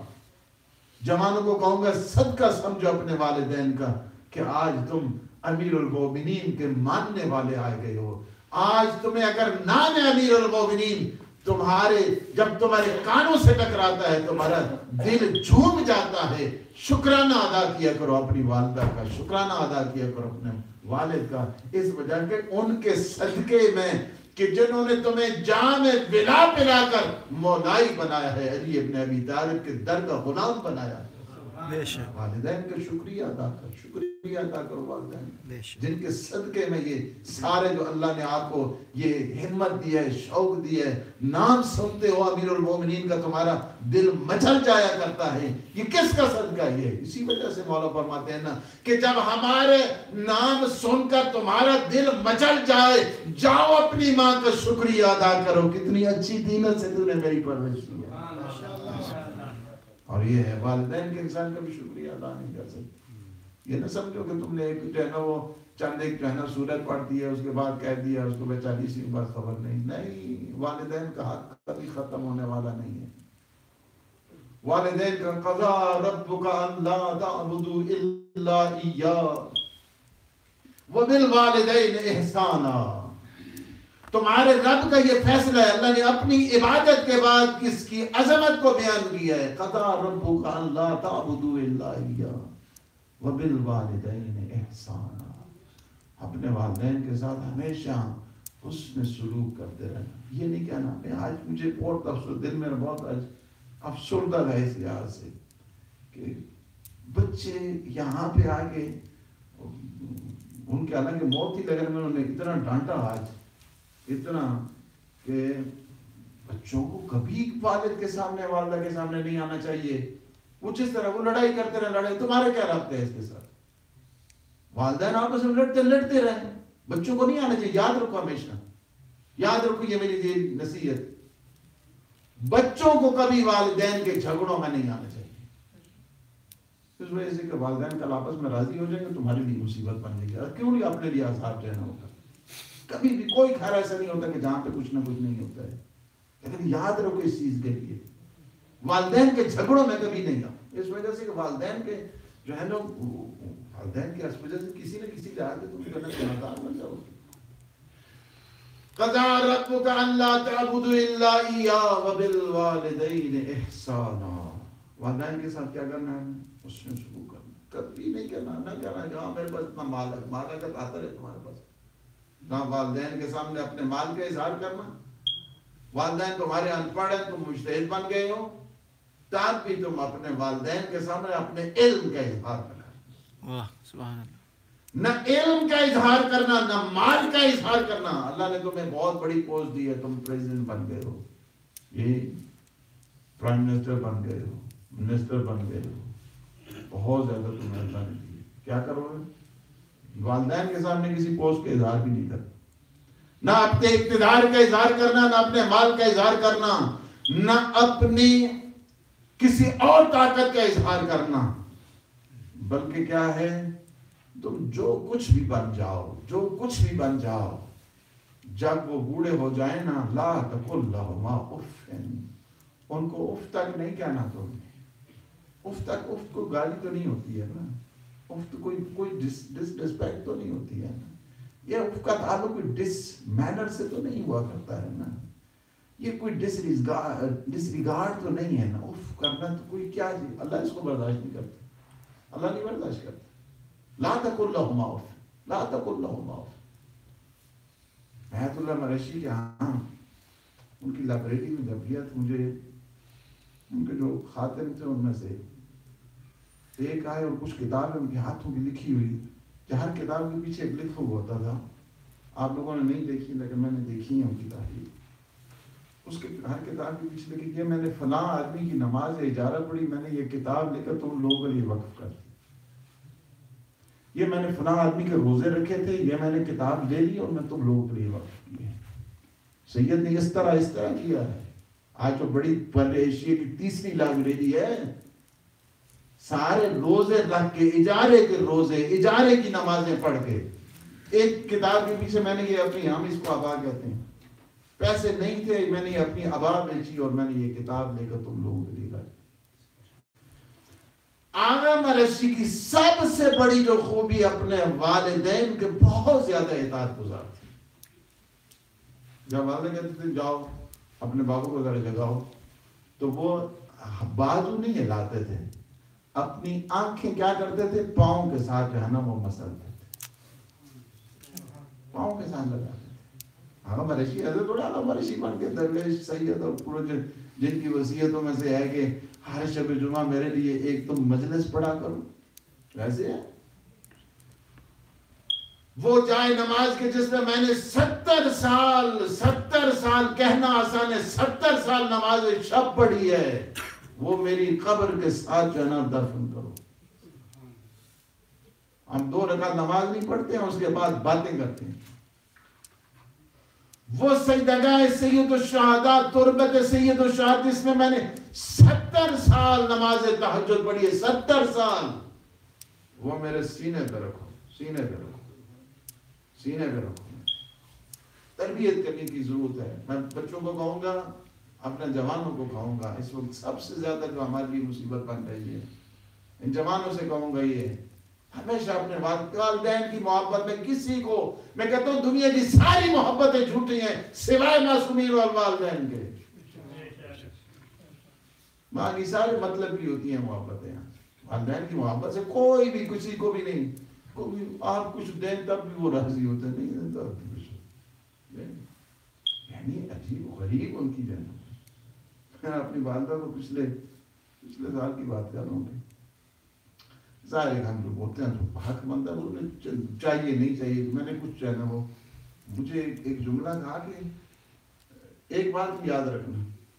کہوں گا صدقہ سمجھو اپنے والدین کا کہ آج تم امیر المومنین کے ماننے والے آئے گئے ہو. آج تمہیں اگر نام امیر المومنین تمہارے جب تمہارے کانوں سے ٹکراتا ہے تمہارا دل جھوم جاتا ہے, شکرانہ ادا کیا کرو اپنی والدہ کا, شکرانہ ادا کیا کرو اپنے والد کا, اس وجہ کہ ان کے صدقے میں کہ جنہوں نے تمہیں جام ولا پلا کر مولائی بنایا ہے, علی ابن ابی طالب کے در کا غلام بنایا ہے. والدین کا شکریہ ادا کر, شکریہ ادا کرو والدین جن کے صدقے میں یہ سارے جو اللہ نے آپ کو یہ ہمت دی ہے, شوق دی ہے, نام سنتے ہو امیر المومنین کا تمہارا دل مچل جایا کرتا ہے. یہ کس کا صدقہ ہے؟ یہ اسی وجہ سے مولا فرماتے ہیں نا کہ جب ہمارے نام سن کر تمہارا دل مچل جائے, جاؤ اپنی ماں کا شکریہ ادا کرو, کتنی اچھی دینت سے تو نے میری پرورش کی ہے. اور یہ ہے والدین کے انسان کا بھی شکریہ ادا نہیں کر سکتے. یہ نہ سمجھو کہ تم نے ایک جو ہے نا وہ چند ایک جو ہے نا سورت پڑھ دی ہے اس کے بعد کہہ دیا اس کو 40 کے بعد خبر نہیں. والدین کا حق کبھی ختم ہونے والا نہیں ہے. والدین کا قضا ربک ان لا تعبدوا الا ایاہ وبالوالدین احسانا. تمہارے رب کا یہ فیصلہ ہے, اللہ نے اپنی عبادت کے بعد کس کی عظمت کو بیان کیا ہے. قضا ربک ان لا تعبدوا الا ایاہ وبالوالدین احسانا. اپنے والدین کے ساتھ ہمیشہ حسن سلوک کرتے رہنا. یہ نہیں کہنا میں آج مجھے بہت افسوس, دل میں بہت آج افسردہ ہے اس لحاظ سے کہ بچے یہاں پہ آگے ان کے حالانکہ موت ہی لگنے میں انہوں نے اتنا ڈانٹا آج اتنا کہ بچوں کو کبھی والد کے سامنے والدہ کے سامنے نہیں آنا چاہیے. وہ جس طرح وہ لڑائی کرتے رہے, لڑائی تمہارے کیا رابطہ ہے اس کے ساتھ؟ والدین آپس میں لڑتے رہے, بچوں کو نہیں آنا چاہیے. یاد رکھو, ہمیشہ یاد رکھو, یہ میری نصیحت, بچوں کو کبھی والدین کے جھگڑوں میں نہیں آنا چاہیے. اس وجہ سے کہ والدین کل آپس میں راضی ہو جائیں گے تمہارے لیے مصیبت بن جائے گی. کیوں نہیں اپنے لیے عذاب رہنا ہوگا. کبھی بھی کوئی خیر ایسا نہیں ہوتا کہ جہاں پہ کچھ نہ کچھ نہیں ہوتا ہے. لیکن یاد رکھو اس چیز کے لیے والدین کے جھگڑوں میں کبھی نہیں آؤ. اس وجہ سے کہ والدین کے جو ہے نا والدین کی اس وجہ سے کسی نہ کسی لحاظ سے تم جنت کے مقام بن جاؤ گے. قضا ربک ان لا تعبدوا الا ایاہ وبالوالدین احسانا. والدین کے ساتھ کیا کرنا ہے؟ اس میں سلوک کرنا. کبھی نہیں کرنا, نہ کہنا کہ ہاں میرے پاس اتنا مال ہے, مال اگر آتا ہے تمہارے پاس, نہ والدین کے سامنے اپنے مال کا اظہار کرنا. والدین تمہارے ان پڑھ ہیں, تم مجتہد بن گئے ہو, तब भी तुम अपने वालिदैन के सामने अपने इल्म का इजहार करना। वाह सुभान अल्लाह। न इल्म का इजहार करना, न माल का इजहार करना। अल्लाह ने तुम्हें बहुत बड़ी पोस्ट दी है, तुम प्रेसिडेंट बन गए हो, ये प्राइम मिनिस्टर बन गए हो, मिनिस्टर बन गए हो, बहुत ज्यादा तुम्हें अल्लाह ने दी है। क्या करोगे? वालिदैन के सामने किसी पोस्ट का इजहार भी नहीं करना, ना अपने इक्तिदार का इजहार करना, ना अपने माल का इजहार करना, ना अपनी किसी और ताकत का इजहार करना, बल्कि क्या है, तुम जो कुछ भी बन जाओ, जो कुछ भी बन जाओ, जब वो बूढ़े हो जाए ना, ला तकुल लहुमा उफ़्फ़िन, उनको उफ तक नहीं कहना। तुमने उफ तक, उफ को गाली तो नहीं होती है ना, उफ तो कोई डिसरिस्पेक्ट तो नहीं होती है ना, ये उफ का ताल्लुक कोई डिस मैनर से तो नहीं हुआ करता है ना, ये कोई डिसरिगार्ड तो नहीं है ना। उफ करना तो कोई क्या, अल्लाह इसको बर्दाश्त नहीं करता, अल्लाह नहीं बर्दाश्त करता। ला तकुल लहुमा उफ, ला तकुल लहुमा उफ। रहमतुल्लाह मरशी के यहाँ उनकी लाइब्रेरी में जब गया तो मुझे उनके जो खातिम थे उनमें से एक आए और कुछ किताबें उनके हाथों की लिखी हुई, कि हर किताब के पीछे एक लिखा हुआ होता था। आप लोगों ने नहीं देखी लेकिन मैंने देखी है उनकी तारीफ। उसके हर किताब के पीछे लिखी, मैंने फलां आदमी की नमाज इजारा पढ़ी, मैंने ये किताब लेकर तुम लोगों के लिए वक्फ कर दी। ये मैंने फलां आदमी के रोजे रखे थे, ये मैंने किताब ले ली और मैं तुम लोगों के लिए वक्फ की है। सैयद ने इस तरह किया है। आज तो बड़ी पहले एशिया की तीसरी लाइब्रेरी है, सारे रोजे रख के, इजारे के रोजे, इजारे की नमाजें पढ़ के, एक किताब के पीछे मैंने ये अपनी, हम इसको अबा कहते हैं, पैसे नहीं थे, मैंने अपनी अबा बेची और मैंने ये किताब लेकर तुम लोगों के लिए लाई। आगा मरशी की सबसे बड़ी जो खूबी अपने वालिदैन के बहुत ज्यादा इताअत गुजार थी। जब वालिद कहते थे जाओ अपने बाबू को जरा जगाओ, तो वो बाजू नहीं हिलाते थे, अपनी आंखें क्या करते थे, पाँव के साथ जो है ना वो मसलते थे, पाँव के साथ लगाते थे। आगा मरशी ऐसे थोड़ा आगा मरशी बन के दरवेश सैयद और पूरे जिनकी वसीयतों में से है कि हर शब जुमा मेरे लिए एक तुम मजलिस पढ़ा करो, वैसे है। वो जाए नमाज के जिसमें मैंने 70 साल कहना आसान है, 70 साल नमाज शब पढ़ी है, वो मेरी कब्र के साथ जो है ना दफन करो। हम 2 रकात नमाज नहीं पढ़ते हैं, उसके बाद बातें करते हैं। वो सजदगाह सैयदुल शहादा, तुरबत सैयदुल शहादा, इसमें मैंने 70 साल नमाज तहज्जुद पढ़ी है, 70 साल। वो मेरे सीने पे रखो, सीने पे रखो, सीने पे रखो। तरबियत करने की जरूरत है। मैं बच्चों को कहूंगा, अपने जवानों को कहूंगा, इस वक्त सबसे ज्यादा जो हमारे लिए मुसीबत बन रही है, इन जवानों से कहूंगा, ये हमेशा अपने वालिदैन की मोहब्बत में किसी को, मैं कहता हूँ दुनिया की सारी मोहब्बतें झूठी हैं सिवाय मासूमीन और वालिदैन के। बाकी सारे मतलब की होती हैं मोहब्बतें, वालिदैन की मोहब्बत से कोई भी किसी को भी नहीं, कोई आप कुछ दें तब भी वो राजी होते नहीं देता कुछ, यानी अजीब गरीब उनकी जन्नत। मैं अपनी वालदा को पिछले साल की बात कर रहा हूँ। सारे हम लोग बोलते हैं तो हक मंदा चाहिए नहीं चाहिए, मैंने कुछ चाहे ना, वो मुझे एक जुमला कहा कि एक बात याद रखना,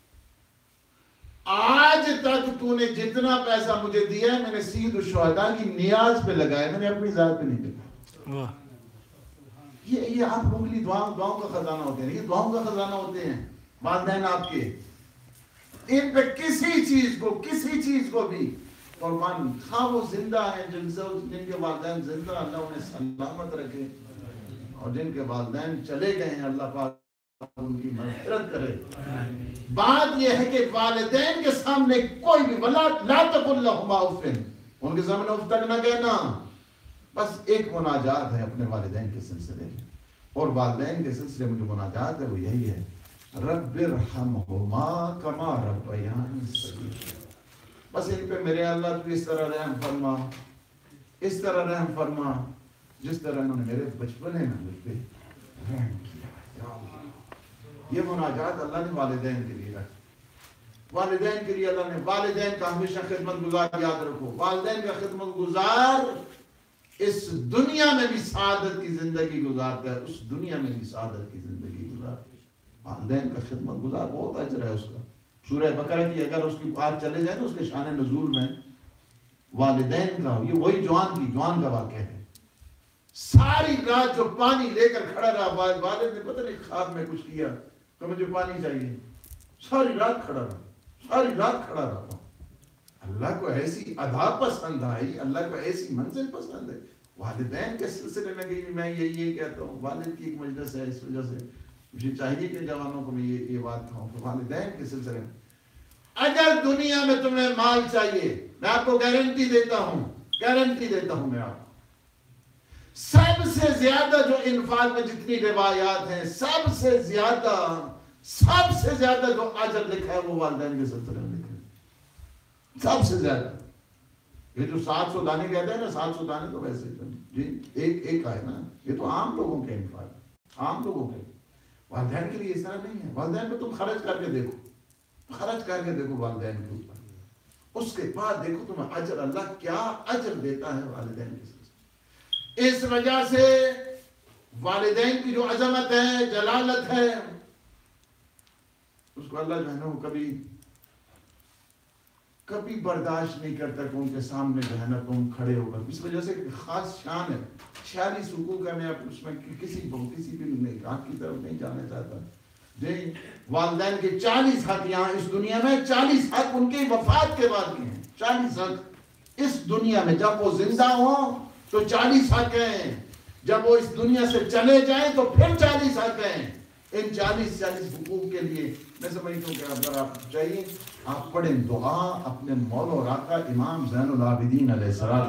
आज तक तूने जितना पैसा मुझे दिया है मैंने सैयदुल शुहदा की नियाज पे लगाया, मैंने अपनी जात पे नहीं लगाया। ये आप लोगों के लिए दुआओं का खजाना होते हैं, ये दुआओं का खजाना होते हैं वालिदैन आपके। इन पे किसी चीज को भी कुर्बान, हाँ वो जिंदा है, जिनके वालिदैन जिंदा, अल्लाह उन्हें सलामत रखे, और जिनके वालिदैन चले गए हैं अल्लाह पाक उनकी मग़फ़िरत करे। बात यह है कि वालिदैन के सामने कोई भी ला तकुल लहुमा उफ़्फ़िन, उनके सामने उफ़ तक न कहना। बस एक मुनाजात है अपने वालिदैन के सिलसिले में, और वालिदैन के सिलसिले में जो मुनाजात है वो यही है, रब्बिरहमहुमा कमा रब्बयानी सगीरा। बस इन पे मेरे अल्लाह तू इस तरह रहम फरमा, इस तरह रहम फरमा जिस तरह उन्होंने मेरे बचपने में मुझ पे रहम किया। ये मुनाजात अल्लाह ने वालिदैन के लिए रखी। والدین کے لیے اللہ نے والدین کا ہمیشہ خدمت گزار یاد رکھو. والدین کا خدمت گزار اس دنیا میں بھی سعادت کی زندگی گزارتا ہے, اس دنیا میں بھی سعادت کی زندگی گزارتا ہے. والدین کا خدمت گزار بہت اجر ہے اس کا. سورہ بقرہ کی اگر اس کی بات چلے جائے تو اس کے شان نزول میں والدین کا, یہ وہی جوان کا واقعہ ہے. ساری رات جو پانی لے کر کھڑا رہا, والد نے پتہ نہیں خواب میں کچھ کیا کہ مجھے پانی چاہیے, ساری رات کھڑا رہا. اللہ کو ایسی ادا پسند آئی, اللہ کو ایسی منزل پسند ہے. والدین کے سلسلے میں کہ میں یہ کہتا ہوں, والد کی ایک مجلس ہے, اس وجہ سے مجھے چاہیے کہ جوانوں کو میں یہ بات کہوں کہ والدین کے سلسلے میں اگر دنیا میں تمہیں مال چاہیے, میں آپ کو گارنٹی دیتا ہوں میں آپ کو, سب سے زیادہ جو انفاق میں جتنی روایات ہیں, سب سے زیادہ جو اجر لکھا ہے وہ والدین کے سلسلے میں لکھا ہے. سب سے زیادہ یہ جو 700 دانے کہتے ہیں نا, 700 دانے تو ویسے جی ایک آئے نا, یہ تو عام لوگوں کے انفاق, عام لوگوں کے. والدین کے لیے اس طرح نہیں ہے. والدین پہ تم خرچ کر کے دیکھو والدین کے اوپر, اس کے بعد دیکھو تمہیں اجر, اللہ کیا اجر دیتا ہے والدین کے سلسلے. اس وجہ سے والدین کی جو عظمت ہے, جلالت ہے, اس کو اللہ جو ہے نا وہ کبھی برداشت نہیں کرتا کہ ان کے سامنے جو ہے نا تم کھڑے ہو کر. اس وجہ سے خاص شان ہے. 46 حقوق ہے, میں اس میں کسی بھی حق کی طرف نہیں جانا چاہتا. جی والدین کے 40 حق یہاں اس دنیا میں, 40 حق ان کی وفات کے بعد بھی ہیں. 40 حق اس دنیا میں, جب وہ زندہ ہوں تو 40 حق ہیں, جب وہ اس دنیا سے چلے جائیں تو پھر 40 حق ہیں. ان 40 حقوق کے لیے میں سمجھتا ہوں کہ اگر آپ چاہیے آپ پڑھیں دعا اپنے مولا اور آقا امام زین العابدین علیہ السلام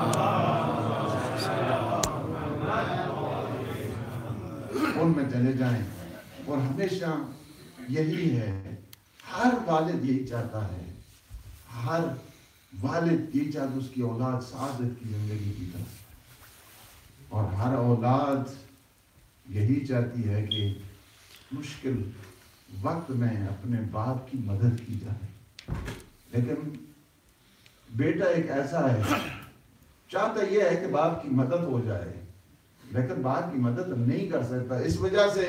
ان میں چلے جائیں. اور ہمیشہ یہی ہے, ہر والد یہی چاہتا ہے, ہر والد یہی چاہتا ہے اس کی اولاد سعادت کی زندگی کی طرف, اور ہر اولاد یہی چاہتی ہے کہ مشکل وقت میں اپنے باپ کی مدد کی جائے. لیکن بیٹا ایک ایسا ہے, چاہتا یہ ہے کہ باپ کی مدد ہو جائے, لیکن باپ کی مدد نہیں کر سکتا. اس وجہ سے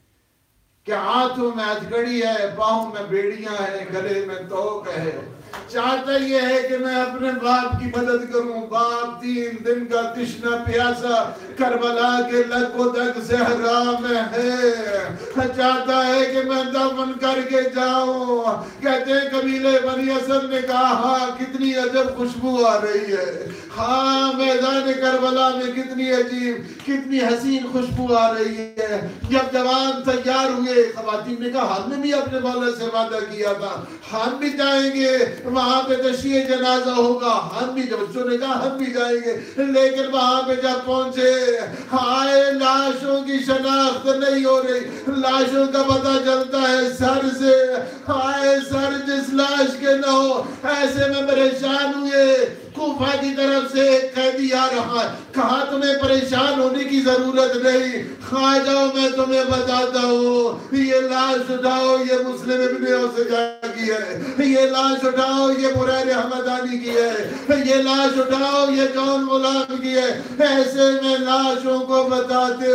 کہ ہاتھوں میں ہتھکڑی ہے, پاؤں میں بیڑیاں ہیں, گلے میں توق ہے. چاہتا یہ ہے کہ میں اپنے باپ کی مدد کروں. باپ 3 دن کا تشنا پیاسا کربلا کے لگ و دگ صحرا میں ہے, چاہتا ہے کہ میں دفن کر کے جاؤں. کہتے ہیں قبیلے بنی اسد نے کہا ہاں کتنی عجب خوشبو آ رہی ہے, ہاں میدان کربلا میں کتنی عجیب کتنی حسین خوشبو آ رہی ہے. جب جوان تیار ہوئے, خواتین نے کہا ہم نے بھی اپنے مولا سے وعدہ کیا تھا, ہم بھی جائیں گے, وہاں پہ تشییع جنازہ ہوگا, ہم بھی, بچوں نے کہا ہم بھی جائیں گے. لیکن وہاں پہ جب پہنچے, ہائے لاشوں کی شناخت نہیں ہو رہی, لاشوں کا پتہ چلتا ہے سر سے. ہائے سر جس لاش کے نہ ہو, ایسے میں پریشان ہوئے. کوفہ کی طرف سے ایک قیدی آ رہا ہے, کہا تمہیں پریشان ہونے کی ضرورت نہیں, کھا جاؤ میں تمہیں بتاتا ہوں. یہ لاش اٹھاؤ, یہ مسلم ابن اوسجا کی ہے. یہ لاش اٹھاؤ, یہ بریر حمدانی کی ہے. یہ لاش اٹھاؤ, یہ جون غلام کی ہے. ایسے میں لاشوں کو بتاتے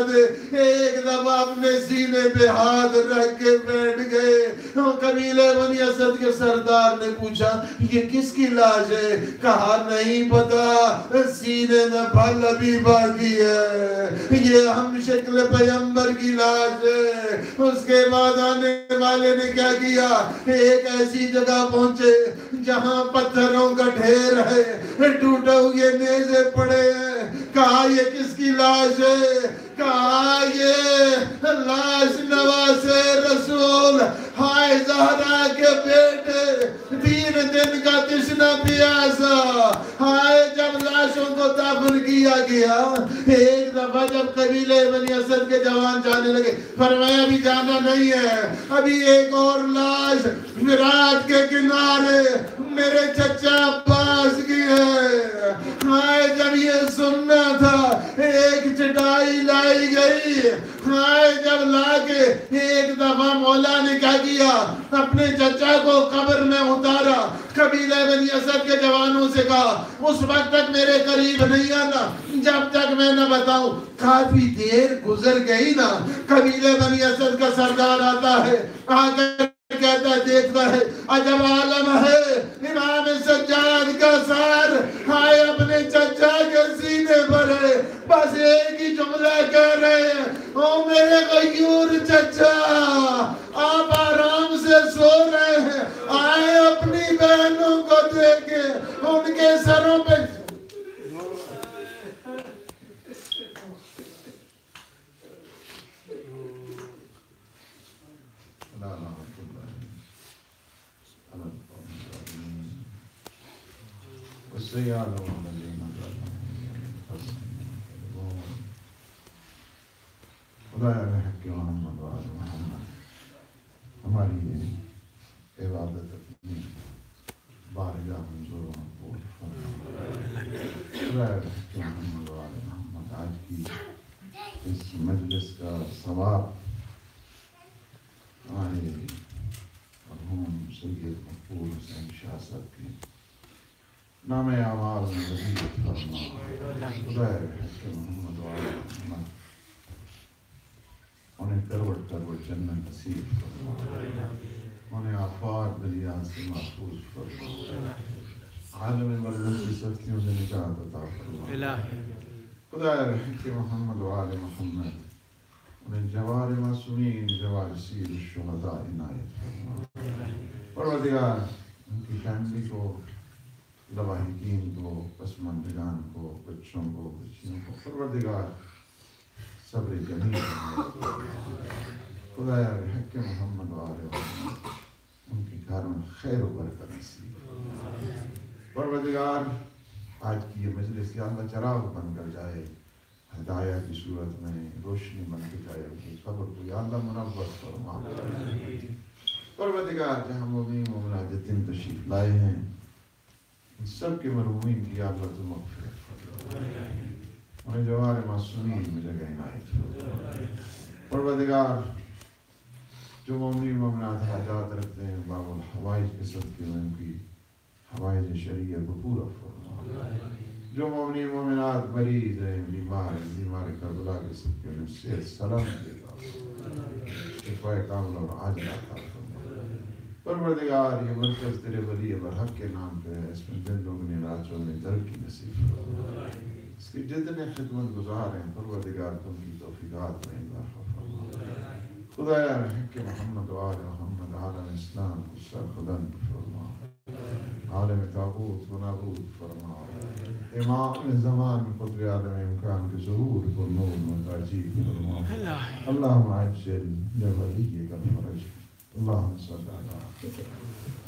ایک دفعہ اپنے سینے پہ ہاتھ رکھ کے بیٹھ گئے. قبیلے بنی اسد کے سردار نے پوچھا یہ کس کی لاش ہے؟ کہا نہیں پتا, سینے میں پھل ابھی باقی ہے, یہ ہم شکل پیغمبر کی لاش ہے. اس کے بعد آنے والے نے کیا کیا, ایک ایسی جگہ پہنچے جہاں پتھروں کا ڈھیر ہے, ٹوٹے ہوئے نیزے پڑے ہیں. کہا یہ کس کی لاش ہے؟ کہا یہ لاش نواز رسول ہائے زہرا کے بیٹے, 3 دن کا تشنا پیاسا. ہائے جب لاشوں کو دفن کیا گیا, ایک دفعہ جب قبیلے بنی اسد کے جوان جانے لگے, فرمایا ابھی جانا نہیں ہے, ابھی ایک اور لاش فرات کے کنارے میرے چچا عباس کی ہے. ہائے جب یہ سننا تھا, ایک چٹائی لائی گئی, جب لا کے ایک دفعہ مولا نے کیا کیا، اپنے چچا کو قبر میں اتارا، قبیلہ بنی اسد کے جوانوں سے کہا اس وقت تک میرے قریب نہیں آنا جب تک میں نہ بتاؤں۔ کافی دیر گزر گئی نا، قبیلہ بنی اسد کا سردار آتا ہے، آ کر کہتا ہے، دیکھتا ہے عجب عالم ہے، امام سجاد کا سر ہائے اپنے چچا کے سینے پر ہے، بس ایک ہی جملہ کہہ رہے ہیں، او میرے غیور چچا آپ آرام سے سو رہے ہیں، آئے اپنی بہنوں کو دیکھیں ان کے سروں پہ ہماری عبادت اپنی بارگاہ منظور و مقبول فرما۔ محمد آج کی اس مجلس کا ثواب ہمارے مرحوم سید مقبول حسین شاہ صاحب کی نام اعمال میں وزیر فرما۔ خدا کہ محمد وآل محمد انہیں کروٹ جنت نصیب فرما، انہیں آفات بلیات سے محفوظ فرما، عالم برزخ کی سختیوں سے نجات عطا فرما۔ خدا کہ محمد وآل محمد انہیں جوار معصومین جوار سیر الشہداء عنایت فرما۔ پروردگار ان کی فیملی کو، لواحقین کو، پسماندگان کو، بچوں کو، بچیوں کو پروردگار صبر جمیل فرما۔ خدایا حق محمد وآلہ محمد ان کے گھر میں خیر و برکت نصیب فرما۔ پروردگار آج کی یہ مجلس یا اللہ چراغ بن کر جائے، ہدایہ کی صورت میں روشنی بن کے جائے، ان کی قبر کو یا اللہ منور فرما۔ پروردگار جہاں مومنین مومنات جتنے تشریف لائے ہیں ان سب کے مرحومین کی اللہ تو مغفرت فرما، انہیں جوار معصومین میں جگہ عنایت فرما۔ پروردگار جو مومنین مومنات حاجات رکھتے ہیں باب الحوائج کے صدقے میں ان کی حوائج شرعیہ کو پورا فرما۔ جو مومنین مومنات مریض ہیں، بیمار کربلا کے صدقے میں صحت سلامت دیتا، شفاء کامل اور عاجل عطا فرما۔ پروردگار یہ مرکز تیرے ولی برحق کے نام پہ ہے، اس میں دن دگنی رات چوگنی ترقی نصیب فرما۔ اس کے جتنے خدمت گزار ہیں پروردگار تم کی توفیقات میں اضافہ فرما۔ خدایا حق محمد وآل محمد عالم اسلام کو سرخدن فرما، عالم تابوت و نابود فرما، امام زمان قطب عالم امکان کے ظہور کو نور و تاجیب فرما۔ اللہم عجل لولیک الفرج، اللہم صلی اللہ علیہ وسلم۔